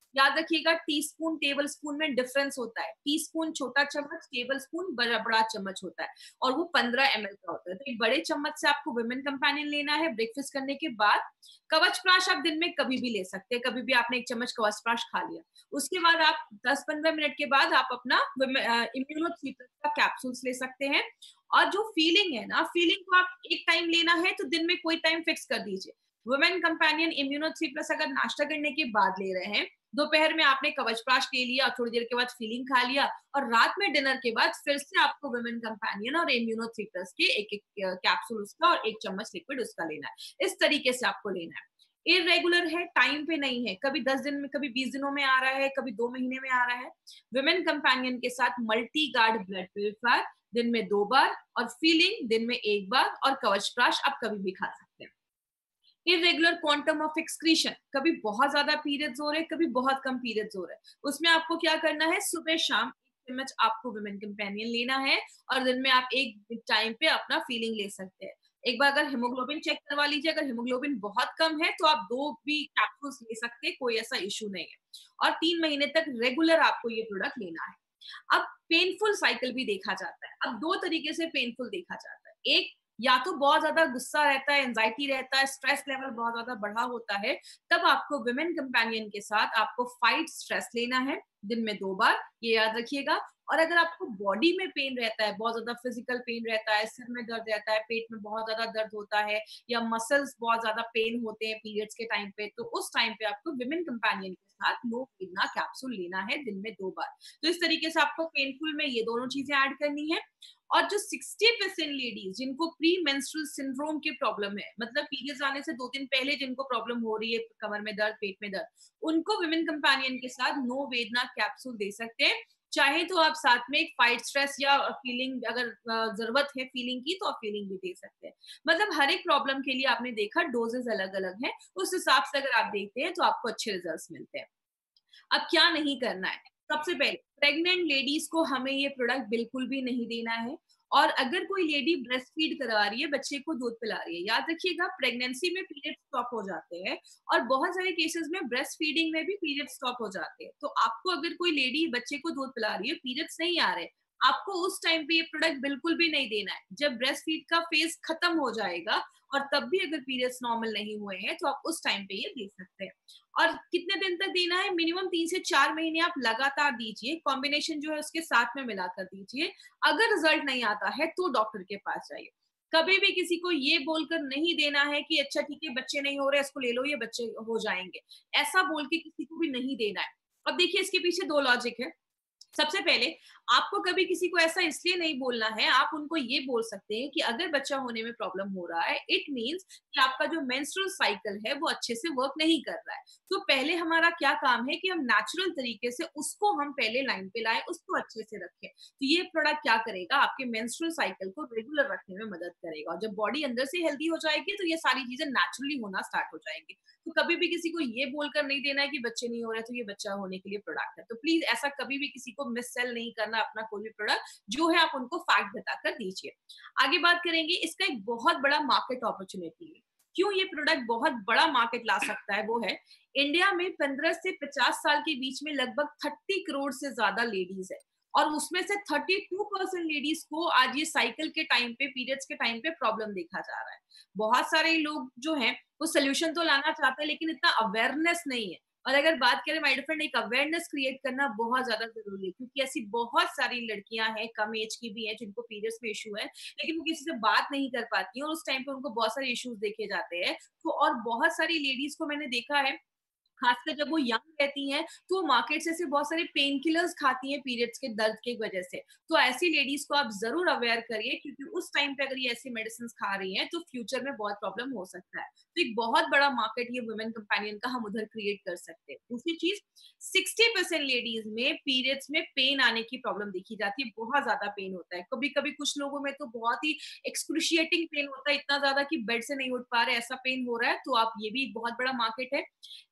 याद रखिएगा टीस्पून टेबल स्पून में डिफरेंस होता है। टीस्पून छोटा चम्मच, टेबल स्पून बड़ा बड़ा चम्मच होता है और वो पंद्रह एम एल का होता है। तो एक बड़े चम्मच से आपको वुमेन कंपेनियन लेना है ब्रेकफास्ट करने के बाद। कवचप्राश आप दिन में कभी भी ले सकते हैं, कभी भी आपने एक चम्मच कवचप्राश खा लिया, उसके बाद आप दस पंद्रह मिनट के बाद आप अपना इम्यूनो थ्री प्लस का कैप्सूल्स ले सकते हैं। और जो फीलिंग है ना, फीलिंग को आप एक टाइम लेना है तो दिन में कोई टाइम फिक्स कर दीजिए। Women companion immuno three plus अगर नाश्ता करने के बाद ले रहे हैं, दोपहर में आपने कवचप्राश ले लिया, थोड़ी देर के बाद फीलिंग खा लिया और रात में डिनर के बाद फिर से आपको वुमेन कंपेनियन और इम्यूनो थ्री प्लस के एक एक कैप्सूल उसका और एक चम्मच लिक्विड उसका लेना है। इस तरीके से आपको लेना है। इरेगुलर है, टाइम पे नहीं है, कभी दस दिन में, कभी बीस दिनों में आ रहा है, कभी दो महीने में आ रहा है। वुमेन कंपेनियन के साथ मल्टी गार्ड ब्लड प्यूरिफायर दिन में दो बार और फीलिंग दिन में एक बार और कवचप्राश आप कभी भी खा सकते हैं। इरेगुलर क्वांटम ऑफ एक्सक्रीशन, कभी बहुत ज्यादा पीरियड्स हो रहे हैं, कभी बहुत कम पीरियड्स हो रहे हैं, उसमें आपको क्या करना है, सुबह शाम एक चम्मच आपको वुमेन कंपेनियन लेना है और दिन में आप एक टाइम पे अपना फीलिंग ले सकते हैं। एक बार अगर हेमोग्लोबिन चेक करवा लीजिए, अगर हेमोग्लोबिन बहुत कम है तो आप दो भी कैप्सूल्स ले सकते हैं, कोई ऐसा इशू नहीं है। और तीन महीने तक रेगुलर आपको ये प्रोडक्ट लेना है। अब पेनफुल साइकिल भी देखा जाता है। अब दो तरीके से पेनफुल देखा जाता है। एक, या तो बहुत ज्यादा गुस्सा रहता है, एंजाइटी रहता है, स्ट्रेस लेवल बहुत ज्यादा बढ़ा होता है, तब आपको वुमेन कंपेनियन के साथ आपको फाइट स्ट्रेस लेना है दिन में दो बार, ये याद रखिएगा। और अगर आपको बॉडी में पेन रहता है, बहुत ज्यादा फिजिकल पेन रहता है, सिर में दर्द रहता है, पेट में बहुत ज्यादा दर्द होता है या मसल्स बहुत ज्यादा पेन होते हैं पीरियड्स के टाइम पे, तो उस टाइम पे आपको वुमेन कंपेनियन के साथ नो पीना कैप्सूल लेना है दिन में दो बार। तो इस तरीके से आपको पेनफुल में ये दोनों चीजें ऐड करनी है। और जो साठ परसेंट लेडीज जिनको प्री मेंस्ट्रुअल सिंड्रोम की प्रॉब्लम है, मतलब पीरियड्स आने से दो दिन पहले जिनको प्रॉब्लम हो रही है, कमर में दर्द, पेट में दर्द, उनको वुमेन कंपेनियन के साथ नो वेदना कैप्सूल दे सकते हैं। चाहे तो आप साथ में एक फाइट स्ट्रेस या फीलिंग, अगर जरूरत है फीलिंग की तो आप फीलिंग भी दे सकते हैं। मतलब हर एक प्रॉब्लम के लिए आपने देखा डोजेस अलग अलग है, उस हिसाब से अगर आप देखते हैं तो आपको अच्छे रिजल्ट्स मिलते हैं। अब क्या नहीं करना है, सबसे पहले प्रेग्नेंट लेडीज को हमें ये प्रोडक्ट बिल्कुल भी नहीं देना है। और अगर कोई लेडी ब्रेस्ट फीड करवा रही है, बच्चे को दूध पिला रही है, याद रखिएगा प्रेगनेंसी में पीरियड स्टॉप हो जाते हैं और बहुत सारे केसेस में ब्रेस्ट फीडिंग में भी पीरियड स्टॉप हो जाते हैं। तो आपको अगर कोई लेडी बच्चे को दूध पिला रही है, पीरियड्स नहीं आ रहे, आपको उस टाइम पे ये प्रोडक्ट बिल्कुल भी नहीं देना है। जब ब्रेस्ट फीड का फेज खत्म हो जाएगा और तब भी अगर पीरियड्स नॉर्मल नहीं हुए हैं तो आप उस टाइम पे ये दे सकते हैं। और कितने दिन तक देना है, मिनिमम तीन से चार महीने आप लगातार दीजिए, कॉम्बिनेशन जो है उसके साथ में मिलाकर दीजिए। अगर रिजल्ट नहीं आता है तो डॉक्टर के पास जाइए। कभी भी किसी को ये बोलकर नहीं देना है कि अच्छा ठीक है बच्चे नहीं हो रहे, इसको ले लो ये बच्चे हो जाएंगे, ऐसा बोल के किसी को भी नहीं देना है। अब देखिए इसके पीछे दो लॉजिक है। सबसे पहले आपको कभी किसी को ऐसा इसलिए नहीं बोलना है, आप उनको ये बोल सकते हैं कि अगर बच्चा होने में प्रॉब्लम हो रहा है, इट मींस कि आपका जो मेंस्ट्रुअल साइकिल है वो अच्छे से वर्क नहीं कर रहा है। तो पहले हमारा क्या काम है कि हम नेचुरल तरीके से उसको हम पहले लाइन पे लाएं, उसको अच्छे से रखें। तो ये प्रोडक्ट क्या करेगा, आपके मेंस्ट्रुअल साइकिल को रेगुलर रखने में मदद करेगा। और जब बॉडी अंदर से हेल्दी हो जाएगी तो ये सारी चीजें नेचुरली होना स्टार्ट हो जाएंगी। तो कभी भी किसी को ये बोलकर नहीं देना है कि बच्चे नहीं हो रहे तो ये बच्चा होने के लिए प्रोडक्ट है। तो प्लीज ऐसा कभी भी किसी को मिस सेल नहीं करना अपना कोई भी प्रोडक्ट, जो है आप उनको फैक्ट बताकर दीजिए। आगे बात करेंगे, इसका एक बहुत बड़ा मार्केट अपॉर्चुनिटी है। क्यों ये प्रोडक्ट बहुत बड़ा मार्केट ला सकता है, वो है इंडिया में पंद्रह से पचास साल के बीच में लगभग तीस करोड़ से ज्यादा लेडीज है और उसमें से बत्तीस परसेंट लेडीज को आज ये साइकिल के टाइम पे, पीरियड्स के टाइम पे प्रॉब्लम देखा जा रहा है। बहुत सारे लोग जो हैं वो सोल्यूशन तो लाना चाहते हैं लेकिन इतना अवेयरनेस नहीं है। और अगर बात करें माय डियर, एक अवेयरनेस क्रिएट करना बहुत ज्यादा जरूरी है, क्योंकि ऐसी बहुत सारी लड़कियां हैं, कम एज की भी हैं, जिनको पीरियड्स में इशू है लेकिन वो किसी से बात नहीं कर पाती हैं और उस टाइम पे उनको बहुत सारे इश्यूज देखे जाते हैं। तो और बहुत सारी लेडीज को मैंने देखा है, खासकर जब वो यंग रहती हैं तो वो मार्केट से, से बहुत सारे पेन किलर्स खाती हैं पीरियड्स के दर्द की वजह से। तो ऐसी लेडीज को आप जरूर अवेयर करिए, क्योंकि उस टाइम पे अगर ये ऐसी मेडिसिन खा रही हैं तो फ्यूचर में बहुत प्रॉब्लम हो सकता है। तो एक बहुत बड़ा मार्केट ये वुमेन कंपेनियन का हम उधर क्रिएट कर सकते हैं। दूसरी चीज, सिक्सटी परसेंट लेडीज में पीरियड्स में पेन आने की प्रॉब्लम देखी जाती है, बहुत ज्यादा पेन होता है। कभी कभी कुछ लोगों में तो बहुत ही एक्सक्रूशिएटिंग पेन होता है, इतना ज्यादा कि बेड से नहीं उठ पा रहे, ऐसा पेन हो रहा है। तो आप, ये भी एक बहुत बड़ा मार्केट है।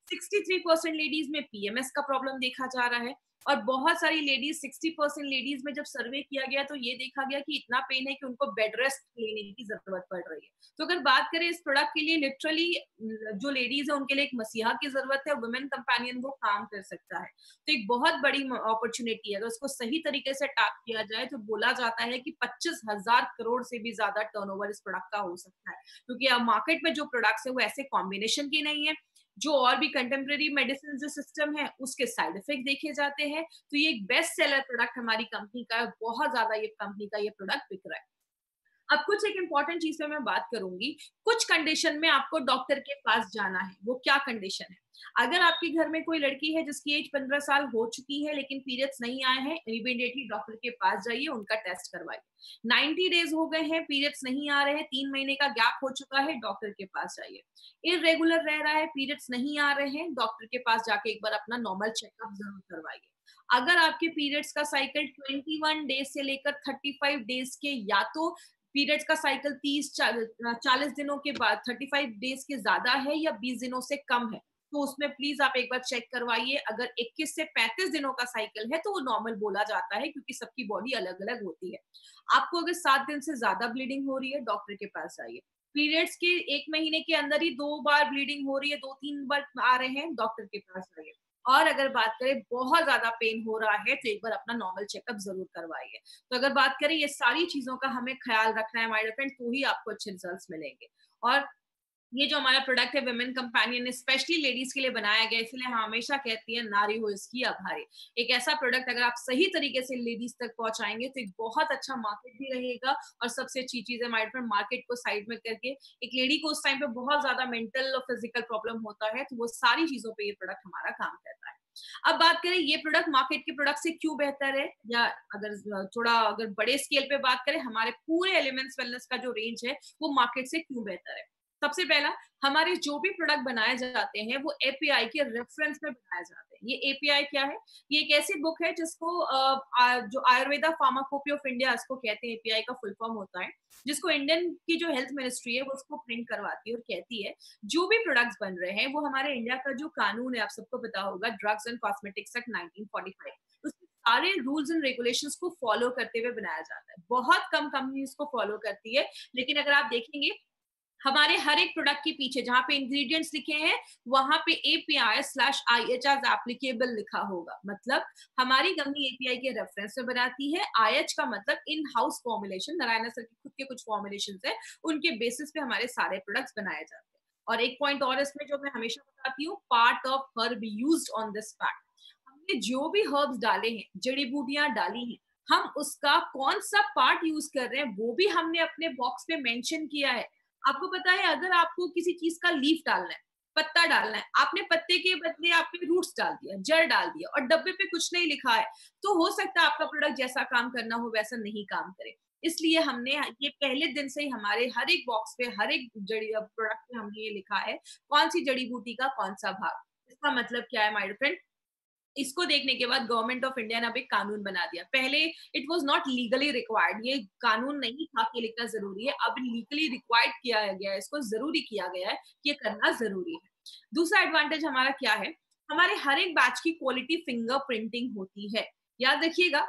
सिक्सटी थ्री परसेंट लेडीज में पीएमएस का प्रॉब्लम देखा जा रहा है और बहुत सारी लेडीज, सिक्सटी परसेंट लेडीज में जब सर्वे किया गया तो ये देखा गया कि इतना पेन है कि उनको बेड रेस्ट लेने की जरूरत पड़ रही है। तो अगर बात करें इस प्रोडक्ट के लिए, लिटरली जो लेडीज है उनके लिए एक मसीहा की जरूरत है, वुमेन कंपेनियन वो काम कर सकता है। तो एक बहुत बड़ी अपॉर्चुनिटी है, अगर उसको सही तरीके से टैप किया जाए तो बोला जाता है कि पच्चीस हजार करोड़ से भी ज्यादा टर्नओवर इस प्रोडक्ट का हो सकता है, क्योंकि अब मार्केट में जो प्रोडक्ट्स है वो ऐसे कॉम्बिनेशन के नहीं है, जो और भी कंटेम्प्रेरी मेडिसिन जो सिस्टम है उसके साइड इफेक्ट देखे जाते हैं। तो ये एक बेस्ट सेलर प्रोडक्ट हमारी कंपनी का है, बहुत ज्यादा ये कंपनी का ये प्रोडक्ट बिक रहा है। अब कुछ एक इंपॉर्टेंट चीज पे मैं बात करूंगी, कुछ कंडीशन में आपको डॉक्टर के पास जाना है। वो क्या कंडीशन है? अगर आपके घर में कोई लड़की है जिसकी एज पंद्रह साल हो चुकी है लेकिन पीरियड्स नहीं आए हैं, इमीडिएटली डॉक्टर के पास जाइए, उनका टेस्ट करवाइए। नाइन्टी डेज हो गए हैं, पीरियड्स नहीं आ रहे हैं, तीन महीने का गैप हो चुका है, डॉक्टर के पास जाइए। इरेगुलर रह रहा है, पीरियड्स नहीं आ रहे हैं, डॉक्टर के पास जाके एक बार अपना नॉर्मल चेकअप जरूर करवाइए। अगर आपके पीरियड्स का साइकिल इक्कीस डेज से लेकर पैंतीस डेज के, या तो पीरियड्स का साइकिल तीस चालीस दिनों के बाद पैंतीस डेज के ज्यादा है या बीस दिनों से कम है, तो उसमें प्लीज आप एक बार चेक करवाइए। अगर इक्कीस से पैंतीस दिनों का साइकिल है तो वो नॉर्मल बोला जाता है, क्योंकि सबकी बॉडी अलग अलग होती है। आपको अगर सात दिन से ज्यादा ब्लीडिंग हो रही है, डॉक्टर के पास जाइए। पीरियड्स के एक महीने के अंदर ही दो बार ब्लीडिंग हो रही है, दो तीन बार आ रहे हैं, डॉक्टर के पास जाइए। और अगर बात करें बहुत ज्यादा पेन हो रहा है तो एक बार अपना नॉर्मल चेकअप जरूर करवाइए। तो अगर बात करें ये सारी चीजों का हमें ख्याल रखना है माय फ्रेंड, तो ही आपको अच्छे रिजल्ट्स मिलेंगे। और ये जो हमारा प्रोडक्ट है विमेन कंपेनियन, स्पेशली लेडीज के लिए बनाया गया, इसलिए हम हमेशा कहती है नारी हो इसकी आभारी। एक ऐसा प्रोडक्ट अगर आप सही तरीके से लेडीज तक पहुंचाएंगे तो एक बहुत अच्छा मार्केट भी रहेगा। और सबसे अच्छी चीज है माइंड पर, मार्केट को साइड में करके एक लेडी को उस टाइम पे बहुत ज्यादा मेंटल और फिजिकल प्रॉब्लम होता है, तो वो सारी चीजों पे ये प्रोडक्ट हमारा काम करता है। अब बात करें ये प्रोडक्ट मार्केट के प्रोडक्ट से क्यों बेहतर है, या अगर थोड़ा अगर बड़े स्केल पे बात करें, हमारे पूरे एलिमेंट्स वेलनेस का जो रेंज है वो मार्केट से क्यों बेहतर है। सबसे पहला, हमारे जो भी प्रोडक्ट बनाए जाते हैं वो एपीआई के रेफरेंस में बनाए जाते हैं। ये एपीआई क्या है? ये एक ऐसी बुक है जिसको आ, आ, जो आयुर्वेदा फार्माकोपी ऑफ इंडिया इसको कहते हैं, एपीआई का फुल फॉर्म होता है, जिसको इंडियन की जो हेल्थ मिनिस्ट्री है वो उसको प्रिंट करवाती है और कहती है जो भी प्रोडक्ट्स बन रहे हैं वो हमारे इंडिया का जो कानून है, आप सबको पता होगा, drugs and cosmetics act nineteen forty five, उसके सारे रूल्स एंड रेगुलेशंस को फॉलो करते हुए बनाया जाता है। बहुत कम कंपनी इसको फॉलो करती है, लेकिन अगर आप देखेंगे हमारे हर एक प्रोडक्ट के पीछे जहां पे इंग्रेडिएंट्स लिखे हैं वहां पे API slash IH as applicable लिखा होगा। मतलब हमारी कंपनी एपीआई के रेफरेंस में बनाती है। आईएच का मतलब in house formulation, Narayan sir के खुद के कुछ फॉर्मुलेशन है, उनके बेसिस पे हमारे सारे प्रोडक्ट्स बनाए जाते हैं। और एक पॉइंट और इसमें जो मैं हमेशा बताती हूँ, part of herb used on this pack, हमने जो भी हर्ब्स डाले हैं, जड़ी बूटियां डाली हैं, हम उसका कौन सा पार्ट यूज कर रहे हैं वो भी हमने अपने बॉक्स पे मेंशन किया है। आपको पता है अगर आपको किसी चीज का लीफ डालना है, पत्ता डालना है, आपने पत्ते के बदले आपने रूट्स डाल दिया, जड़ डाल दिया और डब्बे पे कुछ नहीं लिखा है, तो हो सकता है आपका प्रोडक्ट जैसा काम करना हो वैसा नहीं काम करे। इसलिए हमने ये पहले दिन से ही हमारे हर एक बॉक्स पे, हर एक जड़ी प्रोडक्ट पे हमने ये लिखा है कौन सी जड़ी बूटी का कौन सा भाग। इसका मतलब क्या है माय फ्रेंड? इसको देखने के बाद गवर्नमेंट ऑफ इंडिया ने अब एक कानून बना दिया। पहले it was not legally required, ये कानून नहीं था कि लिखना जरूरी है, अब लीगली रिक्वायर्ड किया गया है, इसको जरूरी किया गया है कि ये करना जरूरी है। दूसरा एडवांटेज हमारा क्या है, हमारे हर एक बैच की क्वालिटी फिंगर प्रिंटिंग होती है। याद रखिएगा,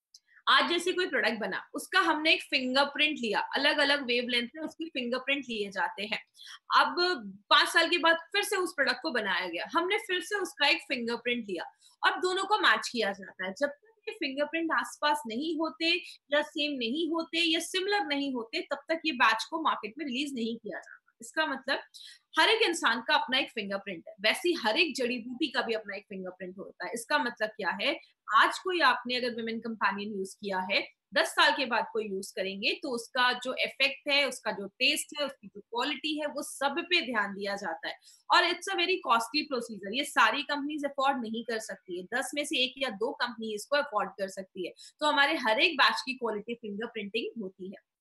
आज जैसे कोई प्रोडक्ट बना, उसका हमने एक फिंगरप्रिंट लिया, अलग अलग वेवलेंथ में उसकी फिंगरप्रिंट लिए जाते हैं। अब पांच साल के बाद फिर से उस प्रोडक्ट को बनाया गया, हमने फिर से उसका एक फिंगरप्रिंट लिया और दोनों को मैच किया जाता है। जब तक ये फिंगरप्रिंट आसपास नहीं होते या सेम नहीं होते या सिमिलर नहीं होते, तब तक ये बैच को मार्केट में रिलीज नहीं किया जाता। इसका मतलब हर एक इंसान का अपना एक फिंगरप्रिंट है, वैसे हर एक जड़ी बूटी का भी अपना एक फिंगरप्रिंट होता है। इसका मतलब क्या है, आज कोई आपने अगर विमेन कंपेनियन यूज किया है, दस साल के बाद कोई यूज करेंगे तो उसका जो इफेक्ट है, उसका जो टेस्ट है, उसकी जो क्वालिटी है, वो सब पे ध्यान दिया जाता है। और it's a very costly procedure, ये सारी कंपनीज अफोर्ड नहीं कर सकती है, दस में से एक या दो कंपनी इसको अफोर्ड कर सकती है। तो हमारे हर एक बैच की क्वालिटी फिंगर प्रिंटिंग होती है।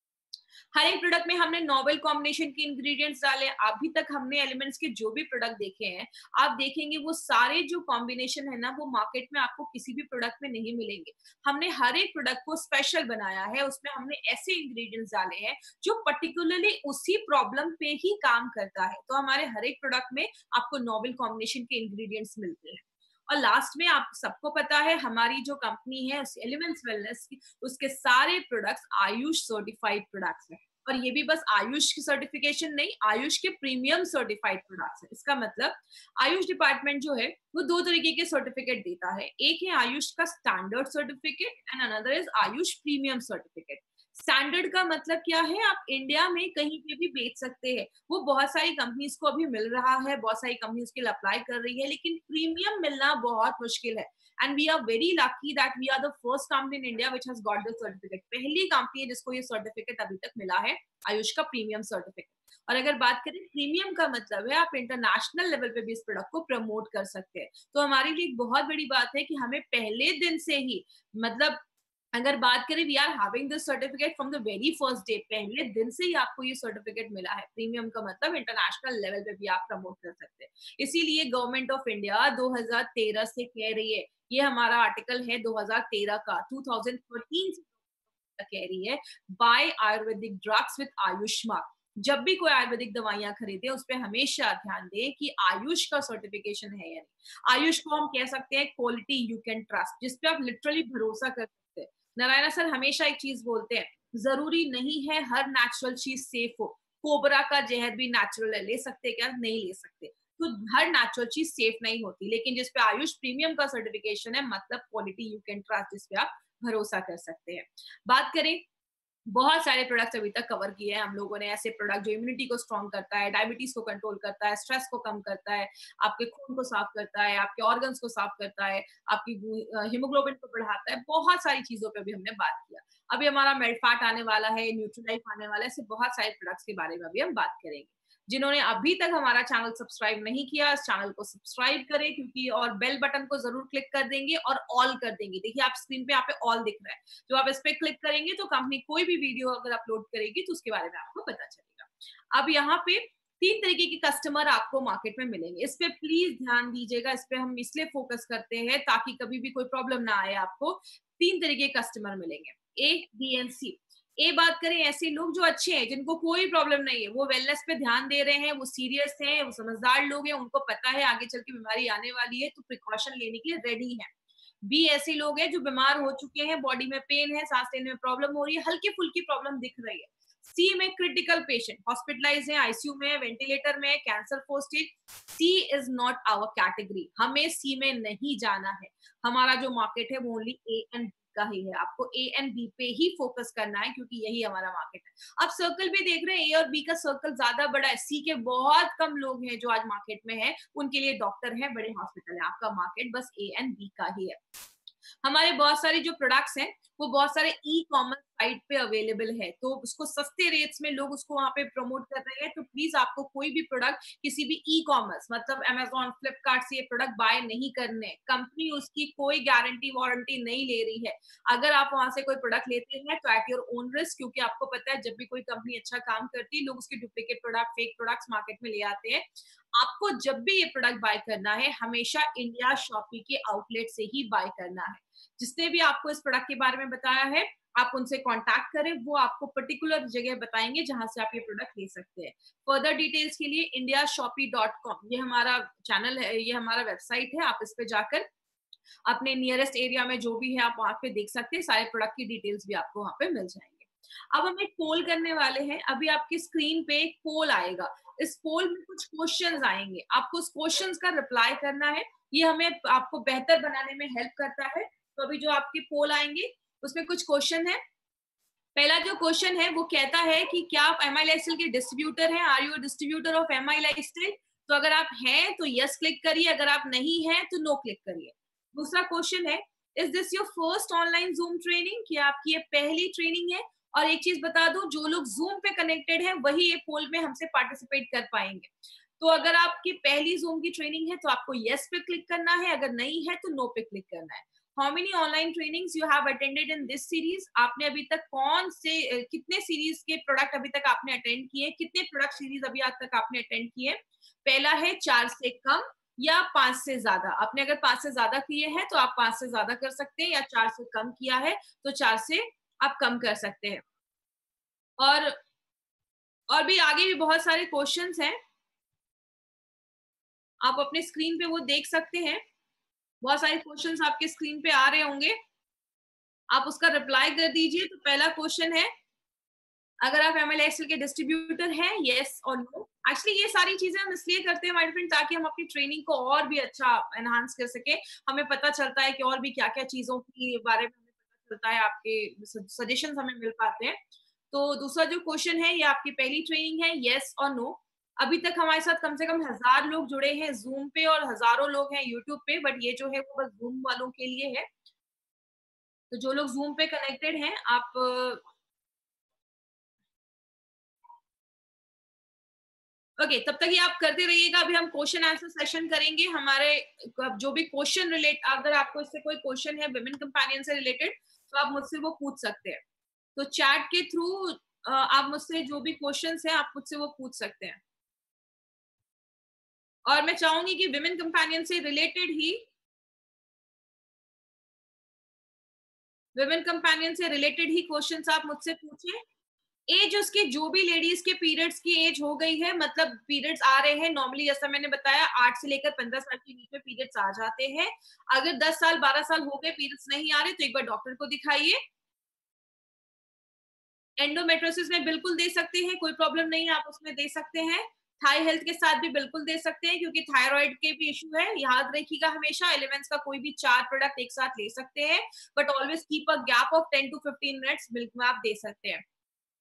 हर एक प्रोडक्ट में हमने नोवेल कॉम्बिनेशन के इंग्रेडिएंट्स डाले। अभी तक हमने एलिमेंट्स के जो भी प्रोडक्ट देखे हैं, आप देखेंगे वो सारे जो कॉम्बिनेशन है ना, वो मार्केट में आपको किसी भी प्रोडक्ट में नहीं मिलेंगे। हमने हर एक प्रोडक्ट को स्पेशल बनाया है, उसमें हमने ऐसे इंग्रेडिएंट्स डाले हैं जो पर्टिकुलरली उसी प्रॉब्लम पे ही काम करता है। तो हमारे हर एक प्रोडक्ट में आपको नोवेल कॉम्बिनेशन के इंग्रेडिएंट्स मिलते हैं। और लास्ट में आप सबको पता है हमारी जो कंपनी है एलिमेंट्स वेलनेस की, उसके सारे प्रोडक्ट्स आयुष सर्टिफाइड प्रोडक्ट्स हैं। और ये भी बस आयुष की सर्टिफिकेशन नहीं, आयुष के प्रीमियम सर्टिफाइड प्रोडक्ट्स है। इसका मतलब आयुष डिपार्टमेंट जो है वो दो तरीके के सर्टिफिकेट देता है। एक है आयुष का standard certificate and another is AYUSH premium certificate. Standard का मतलब क्या है, आप इंडिया में कहीं पे भी बेच सकते हैं। वो बहुत सारी कंपनीज को अभी मिल रहा है, बहुत सारी कंपनीज के लिए अप्लाई कर रही है, लेकिन प्रीमियम मिलना बहुत मुश्किल है। And we are very lucky that we are the first company in India which has got this certificate. पहली कंपनी है जिसको ये सर्टिफिकेट अभी तक मिला है, आयुष का प्रीमियम सर्टिफिकेट। और अगर बात करें प्रीमियम का मतलब है आप इंटरनेशनल लेवल पे भी इस प्रोडक्ट को प्रमोट कर सकते हैं। तो हमारे लिए एक बहुत बड़ी बात है कि हमें पहले दिन से ही, मतलब अगर बात करें we are having this certificate from the very first day, पहले दिन से ही आपको ये सर्टिफिकेट मिला है। प्रीमियम का मतलब इंटरनेशनल लेवल पे भी आप प्रमोट कर सकते हैं। इसीलिए गवर्नमेंट ऑफ इंडिया दो हज़ार तेरह से कह रही है, ये हमारा आर्टिकल है दो हज़ार तेरह का, दो हज़ार तेरह से कह रही है by Ayurvedic drugs with AYUSH mark. जब भी कोई आयुर्वेदिक दवाइयां खरीदे उस पर हमेशा ध्यान दें कि आयुष का सर्टिफिकेशन है या नहीं। आयुष को हम कह सकते हैं क्वालिटी यू कैन ट्रस्ट, जिसपे आप लिटरली भरोसा कर सकते हैं। नारायणा सर हमेशा एक चीज बोलते हैं, जरूरी नहीं है हर नेचुरल चीज सेफ हो। कोबरा का जहर भी नेचुरल है, ले सकते क्या? नहीं ले सकते। तो हर नेचुरल चीज सेफ नहीं होती, लेकिन जिसपे आयुष प्रीमियम का सर्टिफिकेशन है मतलब क्वालिटी यू कैन ट्रस्ट, जिसपे आप भरोसा कर सकते हैं। बात करें, बहुत सारे प्रोडक्ट्स अभी तक कवर किए हैं हम लोगों ने, ऐसे प्रोडक्ट जो इम्यूनिटी को स्ट्रॉन्ग करता है, डायबिटीज को कंट्रोल करता है, स्ट्रेस को कम करता है, आपके खून को साफ करता है, आपके ऑर्गन्स को साफ करता है, आपकी हीमोग्लोबिन को बढ़ाता है। बहुत सारी चीजों पे भी हमने बात किया। अभी हमारा मेडफैट आने वाला है, न्यूट्रीलाइफ आने वाला है, ऐसे बहुत सारे प्रोडक्ट्स के बारे में अभी हम बात करेंगे। जिन्होंने अभी तक हमारा चैनल सब्सक्राइब नहीं किया, इस चैनल को सब्सक्राइब करें, क्योंकि और बेल बटन को जरूर क्लिक कर देंगे और ऑल कर देंगे। देखिए आप स्क्रीन पे यहाँ पे ऑल दिख रहा है, जो आप इस पे क्लिक करेंगे तो कंपनी कोई भी वीडियो अगर अपलोड करेगी तो उसके बारे में आपको पता चलेगा। अब यहाँ पे तीन तरीके के कस्टमर आपको मार्केट में मिलेंगे, इस पे प्लीज ध्यान दीजिएगा। इस पे हम इसलिए फोकस करते हैं ताकि कभी भी कोई प्रॉब्लम ना आए आपको। तीन तरीके के कस्टमर मिलेंगे, ए, बी एंड सी। ए बात करें, ऐसे लोग जो अच्छे हैं, जिनको कोई प्रॉब्लम नहीं है, वो वेलनेस पे ध्यान दे रहे हैं, वो सीरियस हैं, वो समझदार लोग हैं, उनको पता है आगे चल के बीमारी आने वाली है तो प्रिकॉशन लेने के लिए रेडी है। बी ऐसे लोग हैं जो बीमार हो चुके हैं, बॉडी में पेन है, सांस लेने में प्रॉब्लम हो रही है, हल्की फुल्की प्रॉब्लम दिख रही है। सी में क्रिटिकल पेशेंट, हॉस्पिटलाइज है, आईसीयू में, वेंटिलेटर में, cancer first stage. C is not our category, हमें सी में नहीं जाना है। हमारा जो मार्केट है वो ओनली ए एंड का ही है। आपको ए एंड बी पे ही फोकस करना है, क्योंकि यही हमारा मार्केट है। आप सर्कल भी देख रहे हैं, ए और बी का सर्कल ज्यादा बड़ा है, सी के बहुत कम लोग हैं जो आज मार्केट में है, उनके लिए डॉक्टर है, बड़े हॉस्पिटल है। आपका मार्केट बस ए एंड बी का ही है। हमारे बहुत सारे जो प्रोडक्ट्स हैं वो बहुत सारे ई कॉमर्स साइट पे अवेलेबल है, तो उसको सस्ते रेट्स में लोग उसको वहां पे प्रमोट कर रहे हैं। तो प्लीज आपको कोई भी प्रोडक्ट किसी भी ई कॉमर्स मतलब अमेजोन, फ्लिपकार्ट से ये प्रोडक्ट बाय नहीं करने। कंपनी उसकी कोई गारंटी वारंटी नहीं ले रही है। अगर आप वहां से कोई प्रोडक्ट लेते हैं तो एट योर ओन रिस्क, क्योंकि आपको पता है जब भी कोई कंपनी अच्छा काम करती है लोग उसके duplicate product, fake products market में ले आते हैं। आपको जब भी ये प्रोडक्ट बाय करना है हमेशा इंडिया शॉपी के आउटलेट से ही बाय करना है। जिसने भी आपको इस प्रोडक्ट के बारे में बताया है आप उनसे कांटेक्ट करें, वो आपको पर्टिकुलर जगह बताएंगे जहां से आप ये प्रोडक्ट ले सकते हैं। फर्दर डिटेल्स के लिए इंडिया शॉपी डॉट कॉम ये हमारा चैनल है, ये हमारा वेबसाइट है। आप इस पे जाकर अपने नियरेस्ट एरिया में जो भी है आप वहां पे देख सकते हैं, सारे प्रोडक्ट की डिटेल्स भी आपको वहां पे मिल जाएंगे। अब हम एक पोल करने वाले हैं, अभी आपकी स्क्रीन पे एक पोल आएगा। इस पोल में कुछ क्वेश्चंस आएंगे, आपको उस क्वेश्चंस का रिप्लाई करना है। ये हमें आपको बेहतर बनाने में हेल्प करता है। तो अभी जो आपके पोल आएंगे उसमें कुछ क्वेश्चन है। पहला जो क्वेश्चन है वो कहता है कि क्या आप एम आई लाइफस्टाइल के डिस्ट्रीब्यूटर हैं? Are you distributor of M I lifestyle? तो अगर आप हैं तो यस क्लिक करिए, अगर आप नहीं हैं तो नो क्लिक करिए। दूसरा क्वेश्चन है, is this your first online Zoom training? क्या आपकी ये पहली ट्रेनिंग है? और एक चीज बता दूं, जो लोग जूम पे कनेक्टेड हैं वही ये पोल में हमसे पार्टिसिपेट कर पाएंगे। तो अगर आपकी पहली जूम की ट्रेनिंग है तो आपको यस पे क्लिक करना है, अगर नहीं है तो नो पे क्लिक करना है। How many online trainings you have attended in this series? आपने अभी तक कौन से अ, कितने सीरीज के प्रोडक्ट अभी तक आपने अटेंड किए? कितने प्रोडक्ट सीरीज अभी आज तक आपने अटेंड किए? पहला है चार से कम या पाँच से ज्यादा। आपने अगर पाँच से ज्यादा किए हैं तो आप पाँच से ज्यादा कर सकते हैं, या चार से कम किया है तो चार से आप कम कर सकते हैं। और और भी आगे भी बहुत सारे क्वेश्चंस हैं, आप अपने स्क्रीन पे वो देख सकते हैं। बहुत सारे क्वेश्चंस आपके स्क्रीन पे आ रहे होंगे, आप उसका रिप्लाई कर दीजिए। तो पहला क्वेश्चन है, अगर आप एमएल एक्सेल के डिस्ट्रीब्यूटर हैं, येस और नो? एक्चुअली ये सारी चीजें हम इसलिए करते हैं माय फ्रेंड, ताकि हम अपनी ट्रेनिंग को और भी अच्छा एनहांस कर सके। हमें पता चलता है कि और भी क्या-क्या चीजों के बारे में हमें पता चलता है, आपके सजेशंस हमें मिल पाते हैं। तो दूसरा जो क्वेश्चन है, ये आपकी पहली ट्रेनिंग है, येस और नो? अभी तक हमारे साथ कम से कम हज़ार लोग जुड़े हैं ज़ूम पे और हज़ारों लोग हैं यूट्यूब पे, बट ये जो है वो बस ज़ूम वालों के लिए है। तो जो लोग ज़ूम पे कनेक्टेड हैं, आप ओके okay, तब तक ये आप करते रहिएगा। अभी हम क्वेश्चन आंसर सेशन करेंगे। हमारे अब जो भी क्वेश्चन रिलेट, अगर आपको इससे कोई क्वेश्चन है विमेन कंपेनियन से रिलेटेड, तो आप मुझसे वो पूछ सकते हैं। तो चैट के थ्रू आप मुझसे जो भी क्वेश्चंस हैं, आप मुझसे वो पूछ सकते हैं। और मैं चाहूंगी कि विमेन कंपेनियन से रिलेटेड ही विमेन कंपेनियन से रिलेटेड ही क्वेश्चंस आप मुझसे पूछें। एज उसके, जो भी लेडीज के पीरियड्स की एज हो गई है, मतलब पीरियड्स आ रहे हैं नॉर्मली, जैसा मैंने बताया आठ से लेकर पंद्रह साल के बीच में पीरियड्स आ जाते हैं। अगर दस साल बारह साल हो गए पीरियड्स नहीं आ रहे, तो एक बार डॉक्टर को दिखाइए। एंडोमेट्रोसिस में बिल्कुल दे सकते हैं, कोई प्रॉब्लम नहीं है, आप उसमें दे सकते हैं। थाई हेल्थ के साथ भी बिल्कुल दे सकते हैं, क्योंकि थायराइड के भी इशू है। याद रखिएगा हमेशा एलिमेंट्स का कोई भी चार प्रोडक्ट एक साथ ले सकते हैं, but always keep a gap of ten to fifteen minutes milk में आप दे सकते हैं।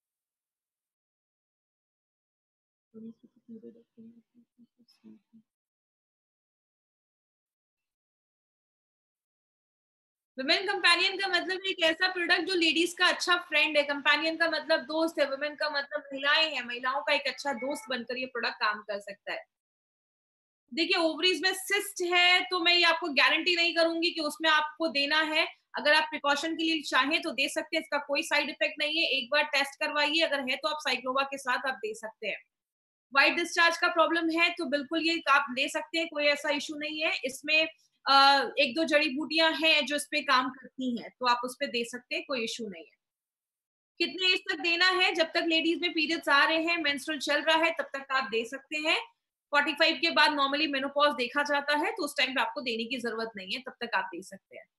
वुमेन कंपेनियन का मतलब एक ऐसा प्रोडक्ट जो लेडीज का अच्छा फ्रेंड है। कंपेनियन का मतलब दोस्त है, वुमेन का मतलब महिलाएं हैं, महिलाओं का एक अच्छा दोस्त बनकर ये प्रोडक्ट काम कर सकता है। देखिए, ओवरीज में सिस्ट है तो मैं ये आपको गारंटी नहीं करूंगी कि उसमें आपको देना है। अगर आप प्रिकॉशन के लिए चाहें तो दे सकते हैं, इसका कोई साइड इफेक्ट नहीं है। एक बार टेस्ट करवाइए, अगर है तो आप साइक्लोवा के साथ आप दे सकते हैं। व्हाइट डिस्चार्ज का प्रॉब्लम है तो बिल्कुल ये आप ले सकते हैं, कोई ऐसा इशू नहीं है। इसमें अ, एक दो जड़ी बूटियां हैं जो इस पे काम करती हैं, तो आप उस पे दे सकते हैं, कोई इशू नहीं है। कितने एज तक देना है? जब तक लेडीज में पीरियड्स आ रहे हैं, मेंस्ट्रुअल चल रहा है, तब तक आप दे सकते हैं। पैंतालीस के बाद नॉर्मली मेनोपॉज देखा जाता है, तो उस टाइम पे आपको देने की जरूरत नहीं है, तब तक आप दे सकते हैं।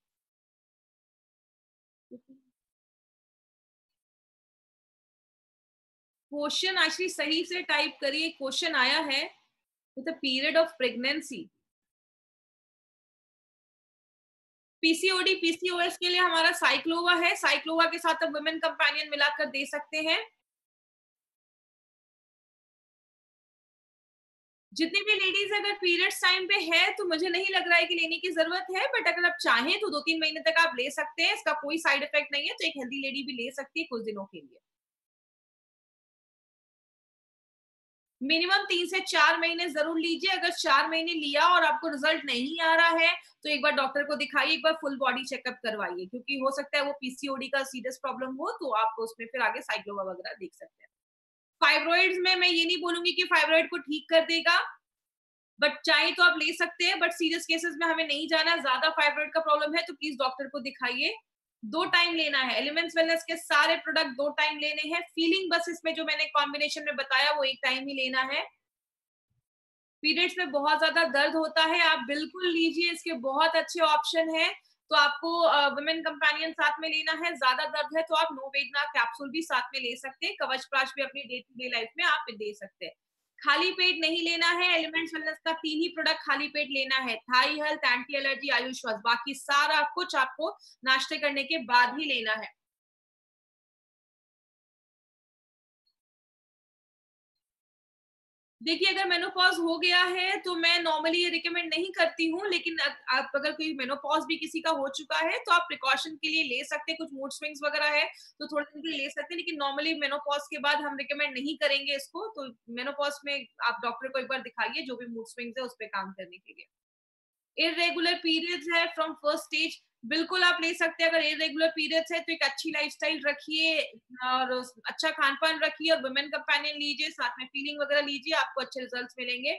क्वेश्चन एक्चुअली सही से टाइप करिए। क्वेश्चन आया है, with the period of pregnancy. PCOD PCOS के लिए हमारा साइक्लोवा है। साइक्लोवा के साथ आप वुमेन कंपेनियन मिलाकर दे सकते हैं। जितनी भी लेडीज अगर पीरियड्स टाइम पे है, तो मुझे नहीं लग रहा है कि लेने की जरूरत है, बट अगर आप चाहें तो दो तीन महीने तक आप ले सकते हैं। इसका कोई साइड इफेक्ट नहीं है, तो एक हेल्दी लेडी भी ले सकती है कुछ दिनों के लिए। मिनिमम तीन से चार महीने जरूर लीजिए। अगर चार महीने लिया और आपको रिजल्ट नहीं आ रहा है, तो एक बार डॉक्टर को दिखाइए, एक बार फुल बॉडी चेकअप करवाइए, क्योंकि हो सकता है वो पीसीओडी का सीरियस प्रॉब्लम हो, तो आप उसमें फिर आगे साइक्लोवा वगैरह देख सकते हैं। फाइब्रॉइड्स में मैं ये नहीं बोलूंगी कि फाइब्रॉइड को ठीक कर देगा, बट चाहे तो आप ले सकते हैं, बट सीरियस केसेस में हमें नहीं जाना। ज्यादा फाइब्रॉइड का प्रॉब्लम है तो प्लीज डॉक्टर को दिखाइए। दो टाइम लेना है। एलिमेंट्स वेलनेस के सारे प्रोडक्ट दो टाइम लेने हैं। फीलिंग बस इसमें जो मैंने कॉम्बिनेशन में बताया वो एक टाइम ही लेना है। पीरियड्स में बहुत ज्यादा दर्द होता है, आप बिल्कुल लीजिए, इसके बहुत अच्छे ऑप्शन है। तो आपको वुमेन कंपेनियन साथ में लेना है। ज्यादा दर्द है तो आप नोवेदना कैप्सूल भी साथ में ले सकते हैं। कवच प्राश भी अपनी डे टू डे लाइफ में आप दे सकते हैं। खाली पेट नहीं लेना है। एलिमेंट्स वेलनेस का तीन ही प्रोडक्ट खाली पेट लेना है, थाई हेल्थ, एंटी एलर्जी, आयुष। बाकी सारा कुछ आपको नाश्ते करने के बाद ही लेना है। देखिए, अगर मेनोपॉज हो गया है तो मैं नॉर्मली ये रिकमेंड नहीं करती हूँ, लेकिन अ, आप अगर कोई मेनोपॉज भी किसी का हो चुका है तो आप प्रिकॉशन के लिए ले सकते हैं। कुछ मूड स्विंग्स वगैरह है तो थोड़े दिन के लिए ले सकते हैं, लेकिन नॉर्मली मेनोपॉज के बाद हम रिकमेंड नहीं करेंगे इसको। तो मेनोपॉज में आप डॉक्टर को एक बार दिखाइए, जो भी मूड स्विंग्स है उस पर काम करने के लिए। इर्रेगुलर पीरियड्स है फ्रॉम फर्स्ट स्टेज, बिल्कुल आप ले सकते हैं। अगर इर्रेगुलर पीरियड्स है तो एक अच्छी लाइफस्टाइल रखिए और अच्छा खान-पान रखिए और वुमेन कंपेनियन लीजिए, साथ में फीलिंग वगैरह लीजिए, आपको अच्छे रिजल्ट्स मिलेंगे।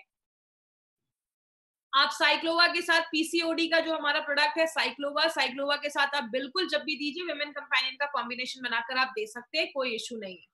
आप साइक्लोवा के साथ पीसीओडी का जो हमारा प्रोडक्ट है साइक्लोवा, साइक्लोवा के साथ आप बिल्कुल जब भी दीजिए वुमेन कंपेनियन का कॉम्बिनेशन बनाकर आप दे सकते हैं, कोई इश्यू नहीं है।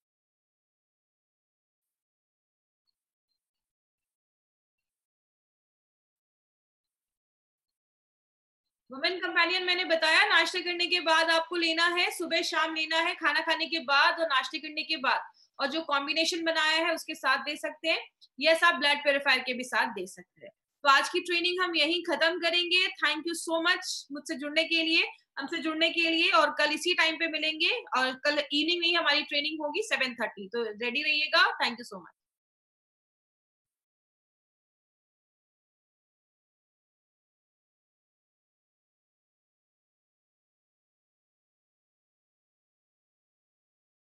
वुमेन कंपेनियन मैंने बताया नाश्ते करने के बाद आपको लेना है, सुबह शाम लेना है, खाना खाने के बाद और नाश्ते करने के बाद, और जो कॉम्बिनेशन बनाया है उसके साथ दे सकते हैं। यस, आप ब्लड प्यूरिफायर के भी साथ दे सकते हैं। तो आज की ट्रेनिंग हम यहीं खत्म करेंगे। थैंक यू सो मच मुझसे जुड़ने के लिए, हमसे जुड़ने के लिए, और कल इसी टाइम पे मिलेंगे, और कल इवनिंग में ही हमारी ट्रेनिंग होगी सेवन थर्टी, तो रेडी रहिएगा। Thank you so much.